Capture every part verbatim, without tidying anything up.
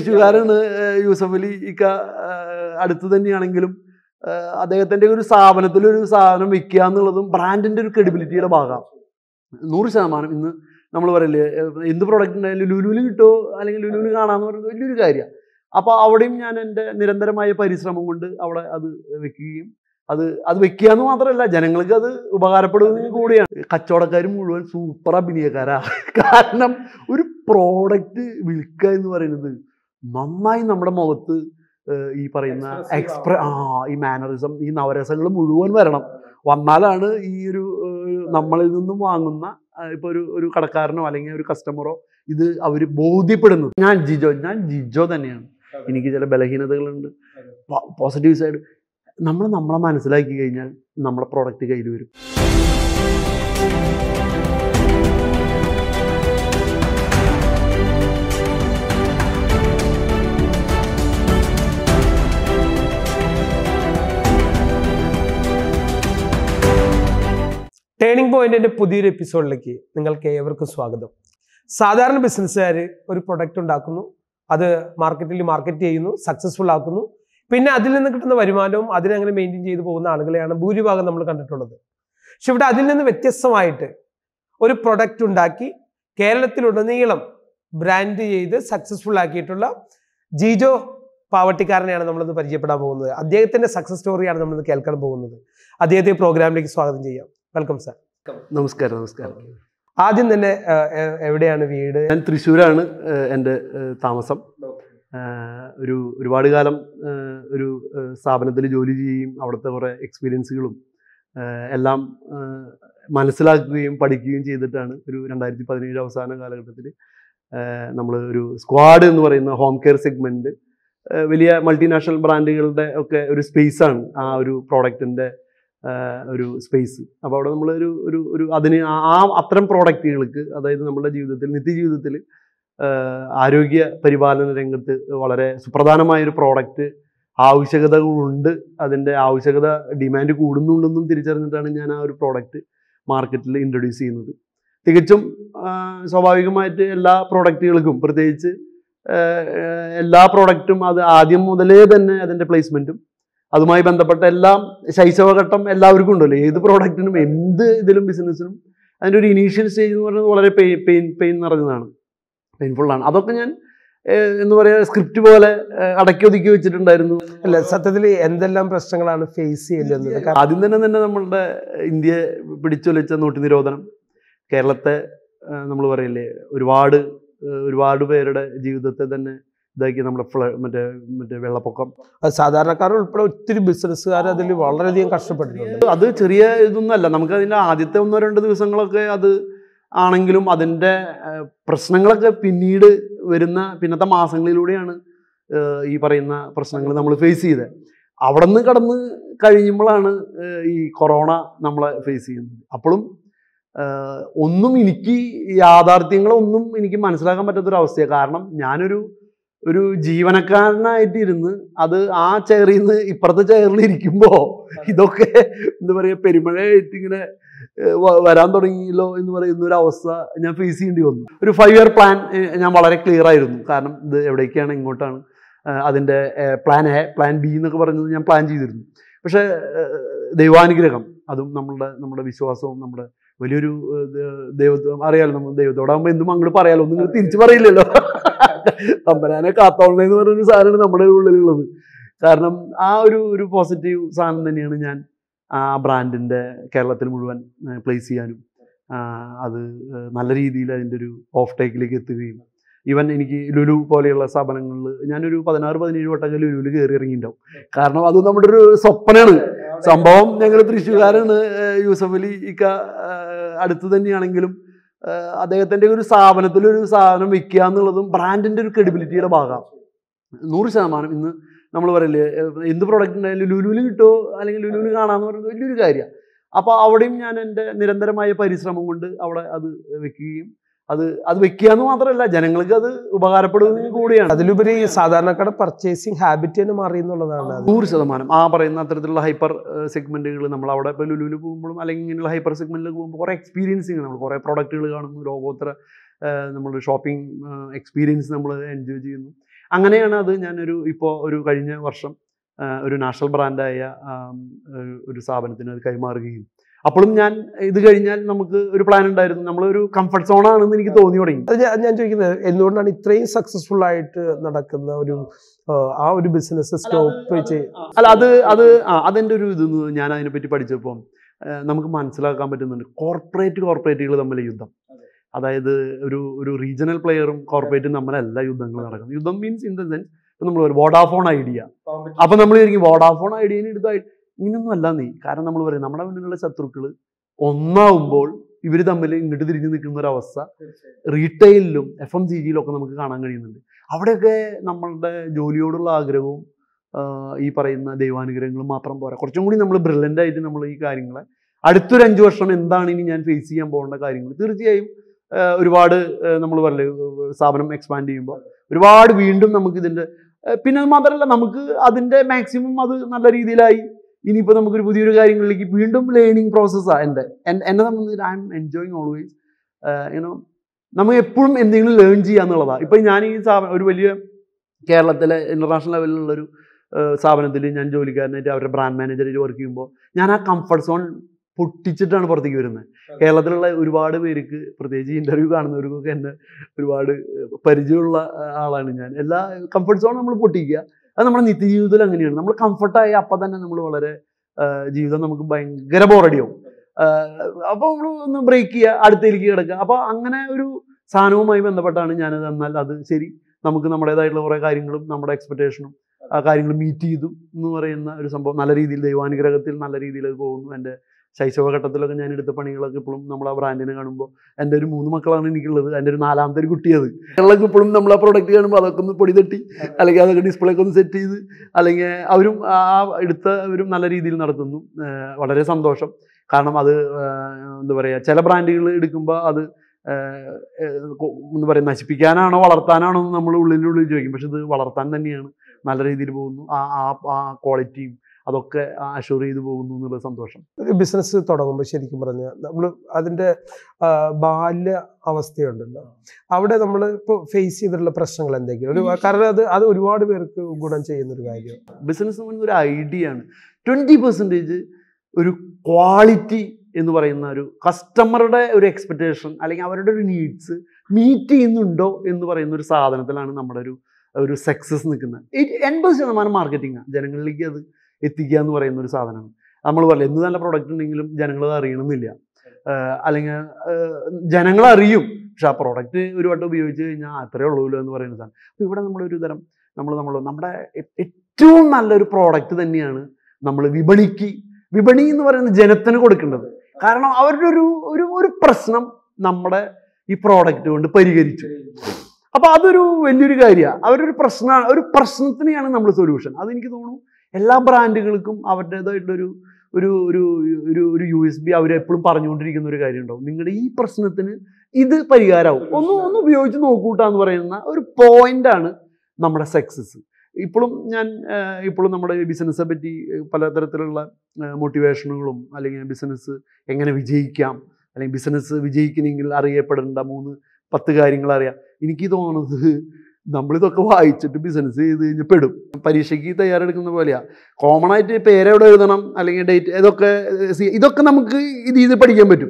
ാണ് യൂസഫ് അലി ഇക്ക അടുത്ത് തന്നെയാണെങ്കിലും അദ്ദേഹത്തിന്റെ ഒരു സ്ഥാപനത്തിൽ ഒരു സാധനം വെക്കുക എന്നുള്ളതും ബ്രാൻഡിന്റെ ഒരു ക്രെഡിബിലിറ്റിയുടെ ഭാഗമാണ്. നൂറ് ശതമാനം ഇന്ന് നമ്മൾ പറയില്ലേ, എന്ത് പ്രോഡക്റ്റ് ഉണ്ടായാലും ലുലുവിൽ കിട്ടുമോ അല്ലെങ്കിൽ ലുലുവിൽ കാണാമെന്ന് പറയുന്നത് വലിയൊരു കാര്യമാണ്. അപ്പോൾ അവിടെയും ഞാൻ എൻ്റെ നിരന്തരമായ പരിശ്രമം കൊണ്ട് അവിടെ അത് വെക്കുകയും അത് അത് വെക്കുക എന്ന് മാത്രമല്ല ജനങ്ങൾക്ക് അത് ഉപകാരപ്പെടുന്നതും കൂടിയാണ്. കച്ചവടക്കാർ മുഴുവൻ സൂപ്പർ അഭിനയക്കാരാ. കാരണം ഒരു പ്രോഡക്റ്റ് വിൽക്കുക എന്ന് പറയുന്നത് നന്നായി നമ്മുടെ മുഖത്ത് ഈ പറയുന്ന എക്സ്പ്ര ആ ഈ മാനറിസം ഈ നവരസങ്ങൾ മുഴുവൻ വരണം. വന്നാലാണ് ഈ ഒരു നമ്മളിൽ നിന്നും വാങ്ങുന്ന ഇപ്പോൾ ഒരു ഒരു കടക്കാരനോ അല്ലെങ്കിൽ ഒരു കസ്റ്റമറോ ഇത് അവർ ബോധ്യപ്പെടുന്നത്. ഞാൻ ജിജോ ഞാൻ ജിജോ തന്നെയാണ്. എനിക്ക് ചില ബലഹീനതകളുണ്ട്. പോസിറ്റീവ് സൈഡ് നമ്മൾ നമ്മളെ മനസ്സിലാക്കി കഴിഞ്ഞാൽ നമ്മുടെ പ്രോഡക്റ്റ് കയ്യിൽ വരും. ടേണിംഗ് പോയിന്റിന്റെ പുതിയൊരു എപ്പിസോഡിലേക്ക് നിങ്ങൾക്ക് ഏവർക്കും സ്വാഗതം. സാധാരണ ബിസിനസ്സുകാർ ഒരു പ്രൊഡക്റ്റ് ഉണ്ടാക്കുന്നു, അത് മാർക്കറ്റിൽ മാർക്കറ്റ് ചെയ്യുന്നു, സക്സസ്ഫുൾ ആക്കുന്നു, പിന്നെ അതിൽ നിന്ന് കിട്ടുന്ന വരുമാനവും അതിനങ്ങനെ മെയിൻറ്റെയിൻ ചെയ്തു പോകുന്ന ആളുകളെയാണ് ഭൂരിഭാഗം നമ്മൾ കണ്ടിട്ടുള്ളത്. പക്ഷെ ഇവിടെ അതിൽ നിന്ന് വ്യത്യസ്തമായിട്ട് ഒരു പ്രൊഡക്റ്റ് ഉണ്ടാക്കി കേരളത്തിലുടനീളം ബ്രാൻഡ് ചെയ്ത് സക്സസ്ഫുൾ ആക്കിയിട്ടുള്ള ജിജോ പാവട്ടിക്കാരനെയാണ് നമ്മളിന്ന് പരിചയപ്പെടാൻ പോകുന്നത്. അദ്ദേഹത്തിന്റെ സക്സസ് സ്റ്റോറിയാണ് നമ്മളിന്ന് കേൾക്കാൻ പോകുന്നത്. അദ്ദേഹത്തെ പ്രോഗ്രാമിലേക്ക് സ്വാഗതം ചെയ്യാം. Welcome sir. നമസ്കാരം. നമസ്കാരം. ആദ്യം തന്നെ എവിടെയാണ് വീട്? ഞാൻ തൃശ്ശൂരാണ് എൻ്റെ താമസം. ഒരു ഒരുപാട് കാലം ഒരു സ്ഥാപനത്തിൽ ജോലി ചെയ്യുകയും അവിടുത്തെ കുറേ എക്സ്പീരിയൻസുകളും എല്ലാം മനസ്സിലാക്കുകയും പഠിക്കുകയും ചെയ്തിട്ടാണ് ഒരു രണ്ടായിരത്തി പതിനേഴ് അവസാന കാലഘട്ടത്തിൽ നമ്മൾ ഒരു സ്ക്വാഡ് എന്ന് പറയുന്ന ഹോം കെയർ സെഗ്മെൻറ്റ് വലിയ മൾട്ടിനാഷണൽ ബ്രാൻഡുകളുടെ ഒക്കെ ഒരു സ്പേസാണ് ആ ഒരു പ്രോഡക്റ്റിൻ്റെ ഒരു സ്പേസ്. അപ്പോൾ അവിടെ നമ്മളൊരു ഒരു ഒരു അതിന് ആ അത്തരം പ്രോഡക്റ്റുകൾക്ക്, അതായത് നമ്മുടെ ജീവിതത്തിൽ നിത്യജീവിതത്തിൽ ആരോഗ്യ പരിപാലന രംഗത്ത് വളരെ സുപ്രധാനമായൊരു പ്രോഡക്റ്റ് ആവശ്യകതകളുണ്ട്. അതിൻ്റെ ആവശ്യകത ഡിമാൻഡ് കൂടുന്നുണ്ടെന്നും തിരിച്ചറിഞ്ഞിട്ടാണ് ഞാൻ ആ ഒരു പ്രോഡക്റ്റ് മാർക്കറ്റിൽ ഇൻട്രൊഡ്യൂസ് ചെയ്യുന്നത്. തികച്ചും സ്വാഭാവികമായിട്ട് എല്ലാ പ്രോഡക്റ്റുകൾക്കും, പ്രത്യേകിച്ച് എല്ലാ പ്രോഡക്റ്റും അത് ആദ്യം മുതലേ തന്നെ അതിൻ്റെ പ്ലേസ്മെൻറ്റും അതുമായി ബന്ധപ്പെട്ട എല്ലാം ശൈശവഘട്ടം എല്ലാവർക്കും ഉണ്ടല്ലോ. ഏത് പ്രോഡക്റ്റിനും എന്ത് ഇതിലും ബിസിനസ്സിനും അതിൻ്റെ ഒരു ഇനീഷ്യൽ സ്റ്റേജ് എന്ന് പറയുന്നത് വളരെ പെയിൻ പെയിൻ പെയിൻ നിറഞ്ഞതാണ്, പെയിൻഫുള്ളാണ്. അതൊക്കെ ഞാൻ എന്ന് പറയുക സ്ക്രിപ്റ്റ് പോലെ അടക്കി ഒതുക്കി വെച്ചിട്ടുണ്ടായിരുന്നു. അല്ല, സത്യത്തിൽ എന്തെല്ലാം പ്രശ്നങ്ങളാണ് ഫേസ് ചെയ്യേണ്ടത്? ആദ്യം തന്നെ തന്നെ നമ്മളുടെ ഇന്ത്യയെ പിടിച്ചൊലിച്ച നോട്ട് നിരോധനം, കേരളത്തെ നമ്മൾ പറയില്ലേ ഒരുപാട് ഒരുപാട് പേരുടെ ജീവിതത്തെ തന്നെ ഇതാക്കി, നമ്മുടെ ഫ്ല മറ്റേ മറ്റേ വെള്ളപ്പൊക്കം, സാധാരണക്കാർ ഉൾപ്പെടെ ഒത്തിരി ബിസിനസ്സുകാർ അതിൽ വളരെയധികം കഷ്ടപ്പെട്ടിട്ടുണ്ട്. അത് ചെറിയ ഇതൊന്നുമല്ല. നമുക്ക് അതിൻ്റെ ആദ്യത്തെ ഒന്നോ രണ്ട് ദിവസങ്ങളൊക്കെ അത് ആണെങ്കിലും അതിൻ്റെ പ്രശ്നങ്ങളൊക്കെ പിന്നീട് വരുന്ന പിന്നത്തെ മാസങ്ങളിലൂടെയാണ് ഈ പറയുന്ന പ്രശ്നങ്ങൾ നമ്മൾ ഫേസ് ചെയ്തത്. അവിടെ നിന്ന് കടന്ന് കഴിയുമ്പോഴാണ് ഈ കൊറോണ നമ്മളെ ഫേസ് ചെയ്യുന്നത്. അപ്പോഴും ഒന്നും എനിക്ക് യാഥാർത്ഥ്യങ്ങളൊന്നും എനിക്ക് മനസ്സിലാക്കാൻ പറ്റാത്തൊരവസ്ഥയാണ്. കാരണം ഞാനൊരു ഒരു ജീവനക്കാരനായിട്ടിരുന്ന് അത് ആ ചെയറിൽ നിന്ന് ഇപ്പുറത്തെ ചെയറിൽ ഇരിക്കുമ്പോൾ ഇതൊക്കെ എന്താ പറയുക പെരുമഴയായിട്ട് ഇങ്ങനെ വരാൻ തുടങ്ങിയല്ലോ എന്ന് പറയുന്ന ഒരു അവസ്ഥ ഞാൻ ഫേസ് ചെയ്യേണ്ടി വന്നു. ഒരു ഫൈവ് ഇയർ പ്ലാൻ ഞാൻ വളരെ ക്ലിയർ ആയിരുന്നു. കാരണം ഇത് എവിടേക്കാണ്, ഇങ്ങോട്ടാണ്, അതിൻ്റെ പ്ലാൻ എ, പ്ലാൻ ബി എന്നൊക്കെ പറയുന്നത് ഞാൻ പ്ലാൻ ചെയ്തിരുന്നു. പക്ഷേ ദൈവാനുഗ്രഹം, അതും നമ്മളുടെ നമ്മുടെ വിശ്വാസവും നമ്മുടെ വലിയൊരു ദൈവത്വം അറിയാലോ. നമ്മൾ ദൈവത്തോടാകുമ്പോൾ എന്തും അങ്ങോട്ട് പറയാലോ, ഒന്നും ഇങ്ങനെ തിരിച്ചു പറയില്ലല്ലോ. തമ്പരാനെ കാത്തോളണെന്ന് പറഞ്ഞൊരു സാധനമാണ് നമ്മുടെ ഉള്ളിലുള്ളത്. കാരണം ആ ഒരു ഒരു പോസിറ്റീവ് സാധനം തന്നെയാണ് ഞാൻ ആ ബ്രാൻഡിൻ്റെ കേരളത്തിൽ മുഴുവൻ പ്ലേസ് ചെയ്യാനും അത് നല്ല രീതിയിൽ അതിൻ്റെ ഒരു ഓഫ് ടേക്കിലേക്ക് എത്തുകയും, ഈവൻ എനിക്ക് ലുലു പോലെയുള്ള സ്ഥാപനങ്ങളിൽ ഞാനൊരു പതിനാറ് പതിനേഴ് വട്ടമൊക്കെ ലുലുവിൽ കയറി ഇറങ്ങിയിട്ടുണ്ടാവും. കാരണം അത് നമ്മുടെ ഒരു സ്വപ്നമാണ്. സംഭവം ഞങ്ങൾ തൃശ്ശൂർക്കാരാണ്. യൂസഫ് അലി ഇക്ക അടുത്ത് തന്നെയാണെങ്കിലും അദ്ദേഹത്തിൻ്റെ ഒരു സ്ഥാപനത്തിൽ ഒരു സാധനം വെക്കുക എന്നുള്ളതും ബ്രാൻഡിൻ്റെ ഒരു ക്രെഡിബിലിറ്റിയുടെ ഭാഗമാണ്. നൂറ് ശതമാനം ഇന്ന് നമ്മൾ പറയില്ലേ, എന്ത് പ്രോഡക്റ്റ് ഉണ്ടായാലും ലുലുവിൽ കിട്ടുമോ അല്ലെങ്കിൽ ലുലുവിൽ കാണാമെന്ന് പറയുന്നത് വലിയൊരു കാര്യമാണ്. അപ്പോൾ അവിടെയും ഞാൻ എൻ്റെ നിരന്തരമായ പരിശ്രമം കൊണ്ട് അവിടെ അത് വെക്കുകയും അത് അത് വെക്കുക എന്ന് മാത്രമല്ല ജനങ്ങൾക്ക് അത് ഉപകാരപ്പെടുന്നതും കൂടിയാണ്. അതിലുപരി സാധാരണക്കാരുടെ പർച്ചേസിങ് ഹാബിറ്റ് തന്നെ മാറി എന്നുള്ളതാണ്. നൂറ് ശതമാനം ആ പറയുന്ന അത്തരത്തിലുള്ള ഹൈപ്പർ സെഗ്മെന്റുകൾ നമ്മൾ അവിടെ ഇപ്പോൾ ലുലുവിൽ പോകുമ്പോഴും അല്ലെങ്കിൽ ഇങ്ങനെയുള്ള ഹൈപ്പർ സെഗ്മെന്റിൽ പോകുമ്പോൾ കുറേ എക്സ്പീരിയൻസിങ്, നമ്മൾ കുറേ പ്രോഡക്റ്റുകൾ കാണുന്നു, ലോകോത്തര നമ്മൾ ഷോപ്പിംഗ് എക്സ്പീരിയൻസ് നമ്മൾ എൻജോയ് ചെയ്യുന്നു. അങ്ങനെയാണ് അത് ഞാനൊരു ഇപ്പോൾ ഒരു കഴിഞ്ഞ വർഷം ഒരു നാഷണൽ ബ്രാൻഡായ ഒരു സ്ഥാപനത്തിന് അത് കൈമാറുകയും അപ്പോഴും ഞാൻ ഇത് കഴിഞ്ഞാൽ നമുക്ക് ഒരു പ്ലാൻ ഉണ്ടായിരുന്നു, നമ്മളൊരു കംഫർട്ട് സോൺ ആണെന്ന് എനിക്ക് തോന്നി തുടങ്ങി. അത് ഞാൻ ചോദിക്കുന്നത് എന്തുകൊണ്ടാണ് ഇത്രയും സക്സസ്ഫുൾ ആയിട്ട് നടക്കുന്ന ഒരു ആ ഒരു ബിസിനസ് സ്റ്റോപ്പ് ചെയ്ത്? അല്ല അത് അത് അതെൻ്റെ ഒരു ഇത് ഞാൻ അതിനെപ്പറ്റി പഠിച്ചപ്പോൾ നമുക്ക് മനസ്സിലാക്കാൻ പറ്റുന്നുണ്ട്. കോർപ്പറേറ്റ് കോർപ്പറേറ്റുകൾ തമ്മിലെ യുദ്ധം, അതായത് ഒരു ഒരു റീജിയണൽ പ്ലെയറും കോർപ്പറേറ്റും തമ്മിലല്ല യുദ്ധങ്ങൾ നടക്കുന്നത്. യുദ്ധം മീൻസ് ഇൻ ദ സെൻസ് ഇപ്പം നമ്മൾ ഒരു വോഡാഫോൺ ഐഡിയ, അപ്പം നമ്മൾ വിചാരിക്കും വോഡാഫോൺ ഐഡിയനെ എടുത്താൽ ഇങ്ങനൊന്നും അല്ല നീ. കാരണം നമ്മൾ പറയും നമ്മുടെ മുന്നിലുള്ള ശത്രുക്കൾ ഒന്നാവുമ്പോൾ ഇവർ തമ്മിൽ ഇങ്ങോട്ട് തിരിഞ്ഞ് നിൽക്കുന്ന ഒരു അവസ്ഥ റീറ്റെയിലും എഫ് എം സി ജിയിലും ഒക്കെ നമുക്ക് കാണാൻ കഴിയുന്നുണ്ട്. അവിടെയൊക്കെ നമ്മളുടെ ജോലിയോടുള്ള ആഗ്രഹവും ഈ പറയുന്ന ദൈവാനുഗ്രഹങ്ങളും മാത്രം പോരാ, കുറച്ചും കൂടി നമ്മൾ ബ്രില്യൻ്റ് ആയിട്ട് നമ്മൾ ഈ കാര്യങ്ങളെ അടുത്തൊരു അഞ്ച് വർഷം എന്താണ് ഇനി ഞാൻ ഫേസ് ചെയ്യാൻ പോകേണ്ട കാര്യങ്ങൾ, തീർച്ചയായും ഒരുപാട് നമ്മൾ പറയില്ലേ സ്ഥാപനം എക്സ്പാൻഡ് ചെയ്യുമ്പോൾ ഒരുപാട് വീണ്ടും നമുക്ക് ഇതിൻ്റെ, പിന്നെ അത് മാത്രമല്ല നമുക്ക് അതിൻ്റെ മാക്സിമം അത് നല്ല രീതിയിലായി ഇനിയിപ്പോൾ നമുക്കൊരു പുതിയൊരു കാര്യങ്ങളിലേക്ക് വീണ്ടും ലേണിംഗ് പ്രോസസ്സാണ് എൻ്റെ എന്നെ സംബന്ധിച്ച്. I'm enjoying always you know നമുക്ക് എപ്പോഴും എന്തെങ്കിലും ലേൺ ചെയ്യുക എന്നുള്ളതാണ്. ഇപ്പം ഞാൻ ഈ സ്ഥാപനം ഒരു വലിയ കേരളത്തിലെ ഇൻ്റർനാഷണൽ ലെവലിലുള്ളൊരു സ്ഥാപനത്തിൽ ഞാൻ ജോലിക്കാരനായിട്ട് അവരുടെ ബ്രാൻഡ് മാനേജറായിട്ട് വർക്ക് ചെയ്യുമ്പോൾ ഞാൻ ആ കംഫർട്ട് സോൺ പൊട്ടിച്ചിട്ടാണ് പുറത്തേക്ക് വരുന്നത്. കേരളത്തിലുള്ള ഒരുപാട് പേർക്ക് പ്രത്യേകിച്ച് ഇൻ്റർവ്യൂ കാണുന്നവർക്കൊക്കെ എന്നെ ഒരുപാട് പരിചയമുള്ള ആളാണ് ഞാൻ. എല്ലാ കംഫർട്ട് സോൺ നമ്മൾ പൊട്ടിക്കുക, അത് നമ്മുടെ നിത്യജീവിതത്തിൽ അങ്ങനെയാണ്. നമ്മൾ കംഫർട്ടായി അപ്പം തന്നെ നമ്മൾ വളരെ ജീവിതം നമുക്ക് ഭയങ്കര ബോറടിയാവും. അപ്പോൾ നമ്മൾ ഒന്ന് ബ്രേക്ക് ചെയ്യുക, അടുത്തേക്ക് കിടക്കുക. അപ്പോൾ അങ്ങനെ ഒരു സാധനവുമായി ബന്ധപ്പെട്ടാണ് ഞാനത്. എന്നാൽ അത് ശരി, നമുക്ക് നമ്മുടേതായിട്ടുള്ള കുറേ കാര്യങ്ങളും നമ്മുടെ എക്സ്പെക്റ്റേഷനും ആ കാര്യങ്ങൾ മീറ്റ് ചെയ്തു എന്ന് പറയുന്ന ഒരു സംഭവം നല്ല രീതിയിൽ ദൈവാനുഗ്രഹത്തിൽ നല്ല രീതിയിൽ അത് പോകുന്നു. എൻ്റെ ശൈശവഘട്ടത്തിലൊക്കെ ഞാൻ എടുത്ത പണികളൊക്കെ ഇപ്പോഴും നമ്മൾ ആ ബ്രാൻഡിനെ കാണുമ്പോൾ എൻ്റെ ഒരു മൂന്ന് മക്കളാണ് എനിക്കുള്ളത്, എൻ്റെ ഒരു നാലാമത്തെ ഒരു കുട്ടിയത് ഞങ്ങളൊക്കെ ഇപ്പോഴും നമ്മൾ ആ പ്രൊഡക്റ്റ് കാണുമ്പോൾ അതൊക്കെ ഒന്ന് പൊടി തട്ടി അല്ലെങ്കിൽ അതൊക്കെ ഡിസ്പ്ലേക്ക് ഒന്ന് സെറ്റ് ചെയ്ത് അല്ലെങ്കിൽ അവരും ആ എടുത്തവരും നല്ല രീതിയിൽ നടത്തുന്നു. വളരെ സന്തോഷം. കാരണം അത് എന്താ പറയുക, ചില ബ്രാൻഡുകൾ എടുക്കുമ്പോൾ അത് എന്താ പറയുക നശിപ്പിക്കാനാണോ വളർത്താനാണോ എന്ന് നമ്മൾ ഉള്ളിനുള്ളിൽ ചോദിക്കും. പക്ഷെ ഇത് വളർത്താൻ തന്നെയാണ്, നല്ല രീതിയിൽ പോകുന്നു. ആ ആ ക്വാളിറ്റിയും അതൊക്കെ അഷ്യൂർ ചെയ്ത് പോകുന്നു എന്നുള്ള സന്തോഷം. ഒരു ബിസിനസ് തുടങ്ങുമ്പോൾ ശരിക്കും പറഞ്ഞാൽ നമ്മൾ അതിൻ്റെ ബാല്യ അവസ്ഥയുണ്ടല്ലോ, അവിടെ നമ്മൾ ഇപ്പോൾ ഫേസ് ചെയ്തിട്ടുള്ള പ്രശ്നങ്ങൾ എന്തെങ്കിലും ഒരു, കാരണം അത് അത് ഒരുപാട് പേർക്ക് ഗുണം ചെയ്യുന്നൊരു കാര്യമാണ്. ബിസിനസ് ഒരു ഐഡിയ ആണ്. ട്വൻറ്റി പെർസെൻറ്റേജ് ഒരു ക്വാളിറ്റി എന്ന് പറയുന്ന ഒരു കസ്റ്റമറുടെ ഒരു എക്സ്പെക്റ്റേഷൻ അല്ലെങ്കിൽ അവരുടെ ഒരു നീഡ്സ് മീറ്റ് ചെയ്യുന്നുണ്ടോ എന്ന് പറയുന്ന ഒരു സാധനത്തിലാണ് നമ്മുടെ ഒരു ഒരു സക്സസ് നിൽക്കുന്നത്. എൺപത് ശതമാനം മാർക്കറ്റിംഗാണ്, ജനങ്ങളിലേക്ക് അത് എത്തിക്കുക എന്ന് പറയുന്ന ഒരു സാധനമാണ്. നമ്മൾ പറയില്ല എന്ത് നല്ല പ്രൊഡക്റ്റ് ഉണ്ടെങ്കിലും ജനങ്ങളത് അറിയണമെന്നില്ല, അല്ലെങ്കിൽ ജനങ്ങൾ അറിയും പക്ഷെ ആ പ്രൊഡക്റ്റ് ഒരു വട്ടം ഉപയോഗിച്ച് കഴിഞ്ഞാൽ അത്രയേ ഉള്ളൂല്ലോ എന്ന് പറയുന്ന സാധനം. അപ്പോൾ ഇവിടെ നമ്മളൊരു തരം നമ്മൾ നമ്മൾ നമ്മുടെ ഏറ്റവും നല്ലൊരു പ്രോഡക്റ്റ് തന്നെയാണ് നമ്മൾ വിപണിക്ക് വിപണി എന്ന് പറയുന്ന ജനത്തിന് കൊടുക്കേണ്ടത്. കാരണം അവരുടെ ഒരു ഒരു ഒരു പ്രശ്നം നമ്മുടെ ഈ പ്രോഡക്റ്റ് കൊണ്ട് പരിഹരിച്ചു. അപ്പോൾ അതൊരു വലിയൊരു കാര്യമാണ്. അവരൊരു പ്രശ്നമാണ്, ഒരു പ്രശ്നത്തിനെയാണ് നമ്മൾ സൊല്യൂഷൻ. അതെനിക്ക് തോന്നുന്നു എല്ലാ ബ്രാൻഡുകൾക്കും അവരുടേതായിട്ടൊരു ഒരു ഒരു ഒരു ഒരു യു എസ് ബി അവരെപ്പോഴും പറഞ്ഞുകൊണ്ടിരിക്കുന്ന ഒരു കാര്യം ഉണ്ടാവും. നിങ്ങളുടെ ഈ പ്രശ്നത്തിന് ഇത് പരിഹാരമാവും, ഒന്ന് ഒന്ന് ഉപയോഗിച്ച് നോക്കൂട്ടാന്ന് പറയുന്ന ഒരു പോയിന്റാണ് നമ്മുടെ സക്സസ്. ഇപ്പോഴും ഞാൻ ഇപ്പോഴും നമ്മുടെ ബിസിനസ്സെ പറ്റി പലതരത്തിലുള്ള മോട്ടിവേഷനുകളും അല്ലെങ്കിൽ ബിസിനസ് എങ്ങനെ വിജയിക്കാം അല്ലെങ്കിൽ ബിസിനസ് വിജയിക്കണമെങ്കിൽ അറിയപ്പെടേണ്ട മൂന്ന് പത്ത് കാര്യങ്ങൾ അറിയാം. എനിക്ക് തോന്നുന്നത് നമ്മളിതൊക്കെ വായിച്ചിട്ട് ബിസിനസ് ചെയ്ത് കഴിഞ്ഞ് പെടും. പരീക്ഷയ്ക്ക് തയ്യാറെടുക്കുന്ന പോലെയാണ്. കോമൺ ആയിട്ട് പേരെവിടെ എഴുതണം അല്ലെങ്കിൽ ഡേറ്റ്, ഇതൊക്കെ ഇതൊക്കെ നമുക്ക് ഇത് ചെയ്ത് പഠിക്കാൻ പറ്റും.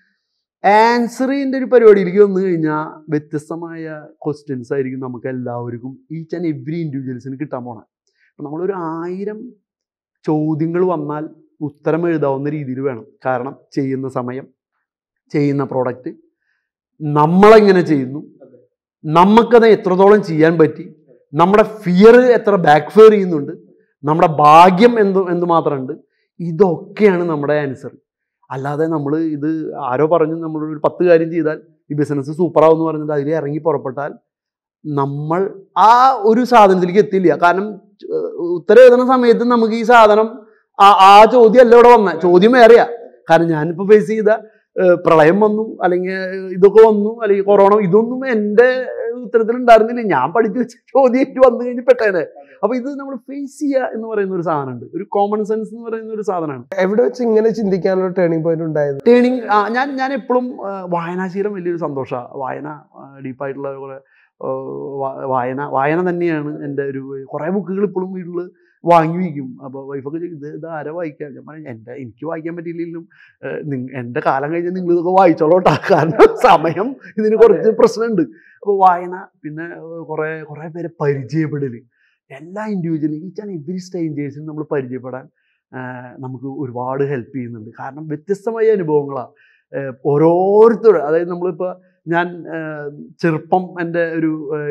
ആൻസറിൻ്റെ ഒരു പരിപാടിയിലേക്ക് വന്നു കഴിഞ്ഞാൽ വ്യത്യസ്തമായ ക്വസ്റ്റ്യൻസ് ആയിരിക്കും നമുക്ക് എല്ലാവർക്കും ഈച്ച് ആൻഡ് എവ്രി ഇൻഡിവിജ്വൽസിന് കിട്ടാൻ പോകണം. അപ്പം നമ്മളൊരു ആയിരം ചോദ്യങ്ങൾ വന്നാൽ ഉത്തരം എഴുതാവുന്ന രീതിയിൽ വേണം. കാരണം ചെയ്യുന്ന സമയം, ചെയ്യുന്ന പ്രോഡക്റ്റ്, നമ്മളെങ്ങനെ ചെയ്യുന്നു, നമുക്കത് എത്രത്തോളം ചെയ്യാൻ പറ്റി, നമ്മുടെ ഫിയർ എത്ര ബാക്ക് ഫെയർ ചെയ്യുന്നുണ്ട്, നമ്മുടെ ഭാഗ്യം എന്ത് എന്തുമാത്രമുണ്ട്, ഇതൊക്കെയാണ് നമ്മുടെ ആൻസർ. അല്ലാതെ നമ്മൾ ഇത് ആരോ പറഞ്ഞു നമ്മളൊരു പത്ത് കാര്യം ചെയ്താൽ ഈ ബിസിനസ് സൂപ്പറാവും എന്ന് പറഞ്ഞിട്ട് അതിൽ ഇറങ്ങി പുറപ്പെട്ടാൽ നമ്മൾ ആ ഒരു സാധനത്തിലേക്ക് എത്തില്ല. കാരണം ഉത്തരം എഴുതുന്ന സമയത്ത് നമുക്ക് ഈ സാധനം ആ ആ ചോദ്യം അല്ല ഇവിടെ വന്ന ചോദ്യം വേറെയാ. കാരണം ഞാനിപ്പോൾ ഫേസ് ചെയ്ത പ്രളയം വന്നു അല്ലെങ്കിൽ ഇതൊക്കെ വന്നു അല്ലെങ്കിൽ കൊറോണ, ഇതൊന്നും എൻ്റെ ഉത്തരത്തിൽ ഉണ്ടായിരുന്നില്ല. ഞാൻ പഠിച്ചു വെച്ച ചോദ്യം വന്നു കഴിഞ്ഞ് പെട്ടേനെ. അപ്പൊ ഇത് നമ്മൾ ഫേസ് ചെയ്യുക എന്ന് പറയുന്ന ഒരു സാധനമുണ്ട്, ഒരു കോമൺ സെൻസ് എന്ന് പറയുന്ന ഒരു സാധനമാണ്. എവിടെ വെച്ച് ഇങ്ങനെ ചിന്തിക്കാനുള്ള ടേണിംഗ് പോയിന്റ് ഉണ്ടായത്? ടേണിംഗ് ഞാൻ ഞാൻ എപ്പോഴും വായനാശീലം വലിയൊരു സന്തോഷമാണ്. വായന ഡീപ്പായിട്ടുള്ള കുറെ വായന വായന തന്നെയാണ് എൻ്റെ ഒരു കുറേ ബുക്കുകൾ ഇപ്പോഴും വീട്ടിൽ വാങ്ങി വയ്ക്കും. അപ്പോൾ വൈഫൊക്കെ ചോദിക്കും ഇത് ഇത് ആരാ വായിക്കാം? ഞാൻ പറഞ്ഞു എൻ്റെ എനിക്ക് വായിക്കാൻ പറ്റിയില്ലെങ്കിലും എൻ്റെ കാലം കഴിഞ്ഞാൽ നിങ്ങൾ ഇതൊക്കെ വായിച്ചോളോട്ടാ, കാരണം സമയം ഇതിന് കുറച്ച് പ്രശ്നമുണ്ട്. അപ്പോൾ വായന, പിന്നെ കുറേ കുറേ പേരെ പരിചയപ്പെടൽ, എല്ലാ ഇൻഡിവിജ്വലും ഈച്ച് ആൻഡ് എവരി സ്ട്രേഞ്ചേഴ്സിനും നമ്മൾ പരിചയപ്പെടാൻ നമുക്ക് ഒരുപാട് ഹെൽപ്പ് ചെയ്യുന്നുണ്ട്. കാരണം വ്യത്യസ്തമായ അനുഭവങ്ങളാണ് ഓരോരുത്തരും. അതായത് നമ്മളിപ്പോൾ ഞാൻ ചെറുപ്പം എൻ്റെ ഒരു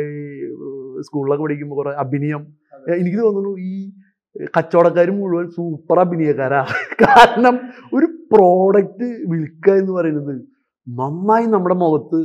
സ്കൂളിലൊക്കെ പഠിക്കുമ്പോൾ കുറേ അഭിനയം, എനിക്ക് തോന്നുന്നു ഈ കച്ചവടക്കാർ മുഴുവൻ സൂപ്പർ അഭിനയക്കാരാ. കാരണം ഒരു പ്രോഡക്റ്റ് വിൽക്കുക എന്ന് പറയുന്നത് നന്നായി നമ്മുടെ മുഖത്ത്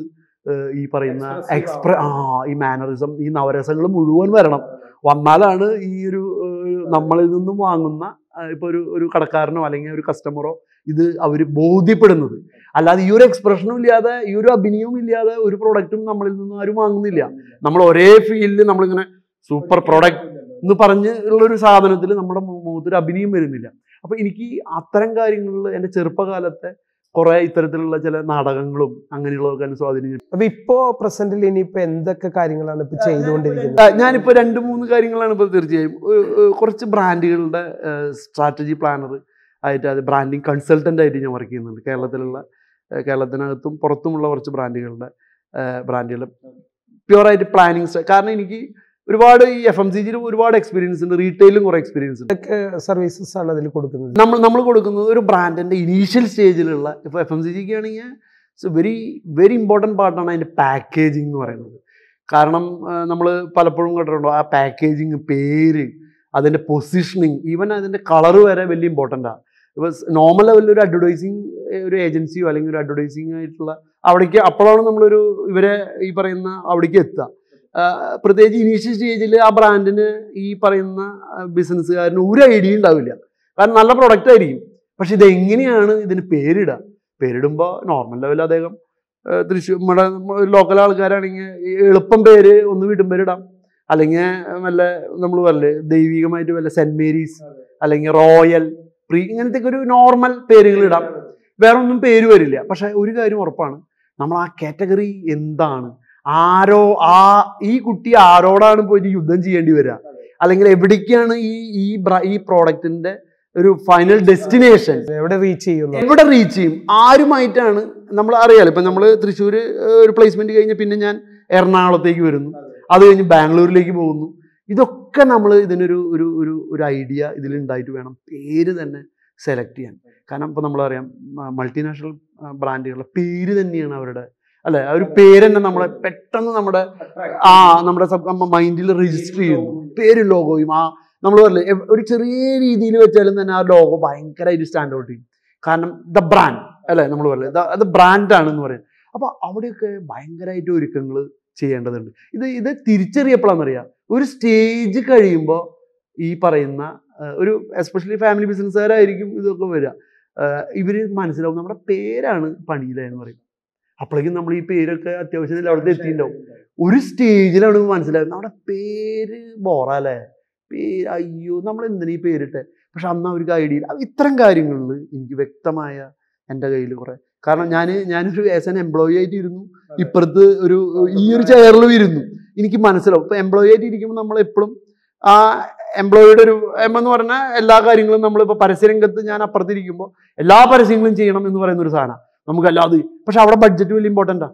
ഈ പറയുന്ന എക്സ്പ്ര ആ ഈ മാനറിസം, ഈ നവരസങ്ങൾ മുഴുവൻ വരണം. വന്നാലാണ് ഈ ഒരു നമ്മളിൽ നിന്നും വാങ്ങുന്ന ഇപ്പോൾ ഒരു ഒരു കടക്കാരനോ അല്ലെങ്കിൽ ഒരു കസ്റ്റമറോ ഇത് അവർ ബോധ്യപ്പെടുന്നത്. അല്ലാതെ ഈ ഒരു എക്സ്പ്രഷനും ഇല്ലാതെ ഈ ഒരു അഭിനയവും ഇല്ലാതെ ഒരു പ്രോഡക്റ്റും നമ്മളിൽ നിന്നും ആരും വാങ്ങുന്നില്ല. നമ്മൾ ഒരേ ഫീൽഡിൽ നമ്മളിങ്ങനെ സൂപ്പർ പ്രോഡക്റ്റ് എന്ന് പറഞ്ഞ് ഉള്ളൊരു സാധനത്തിൽ നമ്മുടെ മുഖത്തൊരു അഭിനയം വരുന്നില്ല. അപ്പോൾ എനിക്ക് അത്തരം കാര്യങ്ങളിൽ എൻ്റെ ചെറുപ്പകാലത്തെ കുറെ ഇത്തരത്തിലുള്ള ചില നാടകങ്ങളും അങ്ങനെയുള്ളതൊക്കെ എന്നെ സ്വാധീനിച്ചു. അപ്പൊ ഇപ്പോ പ്രസന്റിൽ ഇനിയിപ്പോ എന്തൊക്കെ കാര്യങ്ങളാണ് ഇപ്പൊ ചെയ്തുകൊണ്ടിരിക്കുന്നത്? ഞാനിപ്പോ രണ്ട് മൂന്ന് കാര്യങ്ങളാണ് ഇപ്പൊ തീർച്ചയായും. കുറച്ച് ബ്രാൻഡുകളുടെ സ്ട്രാറ്റജി പ്ലാനർ ആയിട്ട്, അത് ബ്രാൻഡിങ് കൺസൾട്ടൻ്റ് ആയിട്ട് ഞാൻ വർക്ക് ചെയ്യുന്നുണ്ട്. കേരളത്തിലുള്ള കേരളത്തിനകത്തും പുറത്തുമുള്ള കുറച്ച് ബ്രാൻഡുകളുടെ ബ്രാൻഡുകളുടെ പ്യുവറായിട്ട് പ്ലാനിങ്. കാരണം എനിക്ക് ഒരുപാട് ഈ എഫ് എം സി ജിയിൽ ഒരുപാട് എക്സ്പീരിയൻസ് ഉണ്ട്, റീറ്റെയിലും കുറെ എക്സ്പീരിയൻസ് ഉണ്ട്. സർവീസസ് ആണ് അതിൽ കൊടുക്കുന്നത്. നമ്മൾ നമ്മൾ കൊടുക്കുന്നത് ഒരു ബ്രാൻഡിന്റെ ഇനീഷ്യൽ സ്റ്റേജിലുള്ള, ഇപ്പോൾ എഫ് എം സി ജിക്ക് ആണെങ്കിൽ ഇറ്റ്സ് വെരി വെരി ഇമ്പോർട്ടൻറ്റ് പാർട്ടാണ് അതിൻ്റെ പാക്കേജിങ് എന്ന് പറയുന്നത്. കാരണം നമ്മൾ പലപ്പോഴും കേട്ടിട്ടുണ്ടോ ആ പാക്കേജിങ്, പേര്, അതിൻ്റെ പൊസിഷനിങ്, ഈവൻ അതിൻ്റെ കളറ് വരെ വലിയ ഇമ്പോർട്ടൻ്റാണ്. ഇപ്പോൾ നോർമൽ ലെവലിൽ ഒരു അഡ്വർടൈസിങ് ഒരു ഏജൻസിയോ അല്ലെങ്കിൽ ഒരു അഡ്വർടൈസിങ് ആയിട്ടുള്ള അവിടേക്ക് അപ്പോഴാണ് നമ്മളൊരു ഇവരെ ഈ പറയുന്ന അവിടേക്ക് എത്തുക. പ്രത്യേകിച്ച് ഇനീഷ്യൽ സ്റ്റേജിൽ ആ ബ്രാൻഡിന് ഈ പറയുന്ന ബിസിനസ്സുകാരന് ഒരു ഐഡിയ ഉണ്ടാവില്ല. കാരണം നല്ല പ്രൊഡക്റ്റ് ആയിരിക്കും, പക്ഷെ ഇതെങ്ങനെയാണ് ഇതിന് പേരിടുക. പേരിടുമ്പോൾ നോർമൽ ലെവലിൽ അദ്ദേഹം തൃശ്ശൂർ നമ്മുടെ ലോക്കൽ ആൾക്കാരാണെങ്കിൽ എളുപ്പം പേര് ഒന്ന് വീട്ടും പേരിടാം, അല്ലെങ്കിൽ വല്ല നമ്മൾ പറയല്ലേ ദൈവികമായിട്ട് വല്ല സെൻറ് മേരീസ് അല്ലെങ്കിൽ റോയൽ പ്രീ ഇങ്ങനത്തെ ഒരു നോർമൽ പേരുകൾ ഇടാം, വേറെ ഒന്നും പേര് വരില്ല. പക്ഷെ ഒരു കാര്യം ഉറപ്പാണ്, നമ്മൾ ആ കാറ്റഗറി എന്താണ്, ആരോ ആ ഈ കുട്ടി ആരോടാണ് പോയിട്ട് യുദ്ധം ചെയ്യേണ്ടി വരിക, അല്ലെങ്കിൽ എവിടേക്കാണ് ഈ ഈ ഈ പ്രോഡക്റ്റിന്റെ ഒരു ഫൈനൽ ഡെസ്റ്റിനേഷൻ, എവിടെ റീച്ച് ചെയ്യും എവിടെ റീച്ച് ചെയ്യും, ആരുമായിട്ടാണ് നമ്മൾ അറിയാലോ. ഇപ്പം നമ്മൾ തൃശ്ശൂർ ഒരു പ്ലേസ്മെന്റ് കഴിഞ്ഞ് പിന്നെ ഞാൻ എറണാകുളത്തേക്ക് വരുന്നു, അത് കഴിഞ്ഞ് ബാംഗ്ലൂരിലേക്ക് പോകുന്നു. ഇതൊക്കെ നമ്മൾ ഇതിനൊരു ഒരു ഒരു ഒരു ഐഡിയ ഇതിലുണ്ടായിട്ട് വേണം പേര് തന്നെ സെലക്ട് ചെയ്യാൻ. കാരണം ഇപ്പം നമ്മളറിയാം മൾട്ടിനാഷണൽ ബ്രാൻഡുകളുടെ പേര് തന്നെയാണ് അവരുടെ, അല്ലെ, ആ ഒരു പേര് തന്നെ നമ്മളെ പെട്ടെന്ന് നമ്മുടെ ആ നമ്മുടെ മൈൻഡിൽ രജിസ്റ്റർ ചെയ്യുന്നു. പേരും ലോഗോയും ആ നമ്മൾ പറയില്ലേ ഒരു ചെറിയ രീതിയിൽ വെച്ചാലും തന്നെ ആ ലോഗോ ഭയങ്കരമായിട്ട് സ്റ്റാൻഡ് ഔട്ട് ചെയ്യും. കാരണം ദ ബ്രാൻഡ്, അല്ലെ, നമ്മൾ പറയില്ലേ അത് ബ്രാൻഡാണെന്ന് പറയും. അപ്പോൾ അവിടെയൊക്കെ ഭയങ്കരമായിട്ട് ഒരുക്കങ്ങൾ ചെയ്യേണ്ടതുണ്ട്. ഇത് ഇത് തിരിച്ചറിയപ്പെടാന്നറിയാം ഒരു സ്റ്റേജ് കഴിയുമ്പോൾ. ഈ പറയുന്ന ഒരു എസ്പെഷ്യലി ഫാമിലി ബിസിനസ്സുകാരായിരിക്കും ഇതൊക്കെ വരിക. ഇവര് മനസ്സിലാവും നമ്മുടെ പേരാണ് പണിയിലെന്ന് പറയും. അപ്പോഴേക്കും നമ്മൾ ഈ പേരൊക്കെ അത്യാവശ്യത്തിൽ അവിടുത്തെ എത്തിയിട്ടുണ്ടാവും. ഒരു സ്റ്റേജിലാണ് മനസ്സിലാവുന്നത് നമ്മുടെ പേര് ബോറല്ലേ, പേര് അയ്യോ നമ്മൾ എന്തിനാ ഈ പേരിട്ടെ. പക്ഷെ അന്ന് അവർക്ക് ഐഡിയ. ഇത്തരം കാര്യങ്ങളിൽ എനിക്ക് വ്യക്തമായ എൻ്റെ കയ്യിൽ കുറെ, കാരണം ഞാൻ ഞാനൊരു ആസ് എൻ എംപ്ലോയി ആയിട്ട് ഇരുന്നു, ഇപ്പുറത്ത് ഒരു ഈ ഒരു ചെയറിലും ഇരുന്നു. എനിക്ക് മനസ്സിലാവും ഇപ്പൊ എംപ്ലോയി ആയിട്ട് ഇരിക്കുമ്പോൾ നമ്മൾ എപ്പോഴും ആ എംപ്ലോയിയുടെ ഒരു എന്ന് പറഞ്ഞാൽ എല്ലാ കാര്യങ്ങളും നമ്മളിപ്പോൾ പരസ്യരംഗത്ത് ഞാൻ അപ്പുറത്തിരിക്കുമ്പോൾ എല്ലാ പരസ്യങ്ങളും ചെയ്യണം എന്ന് പറയുന്ന ഒരു സാധനം നമുക്കല്ലാതെ. പക്ഷെ അവിടെ ബഡ്ജറ്റ് വലിയ ഇമ്പോർട്ടൻ്റാണ്.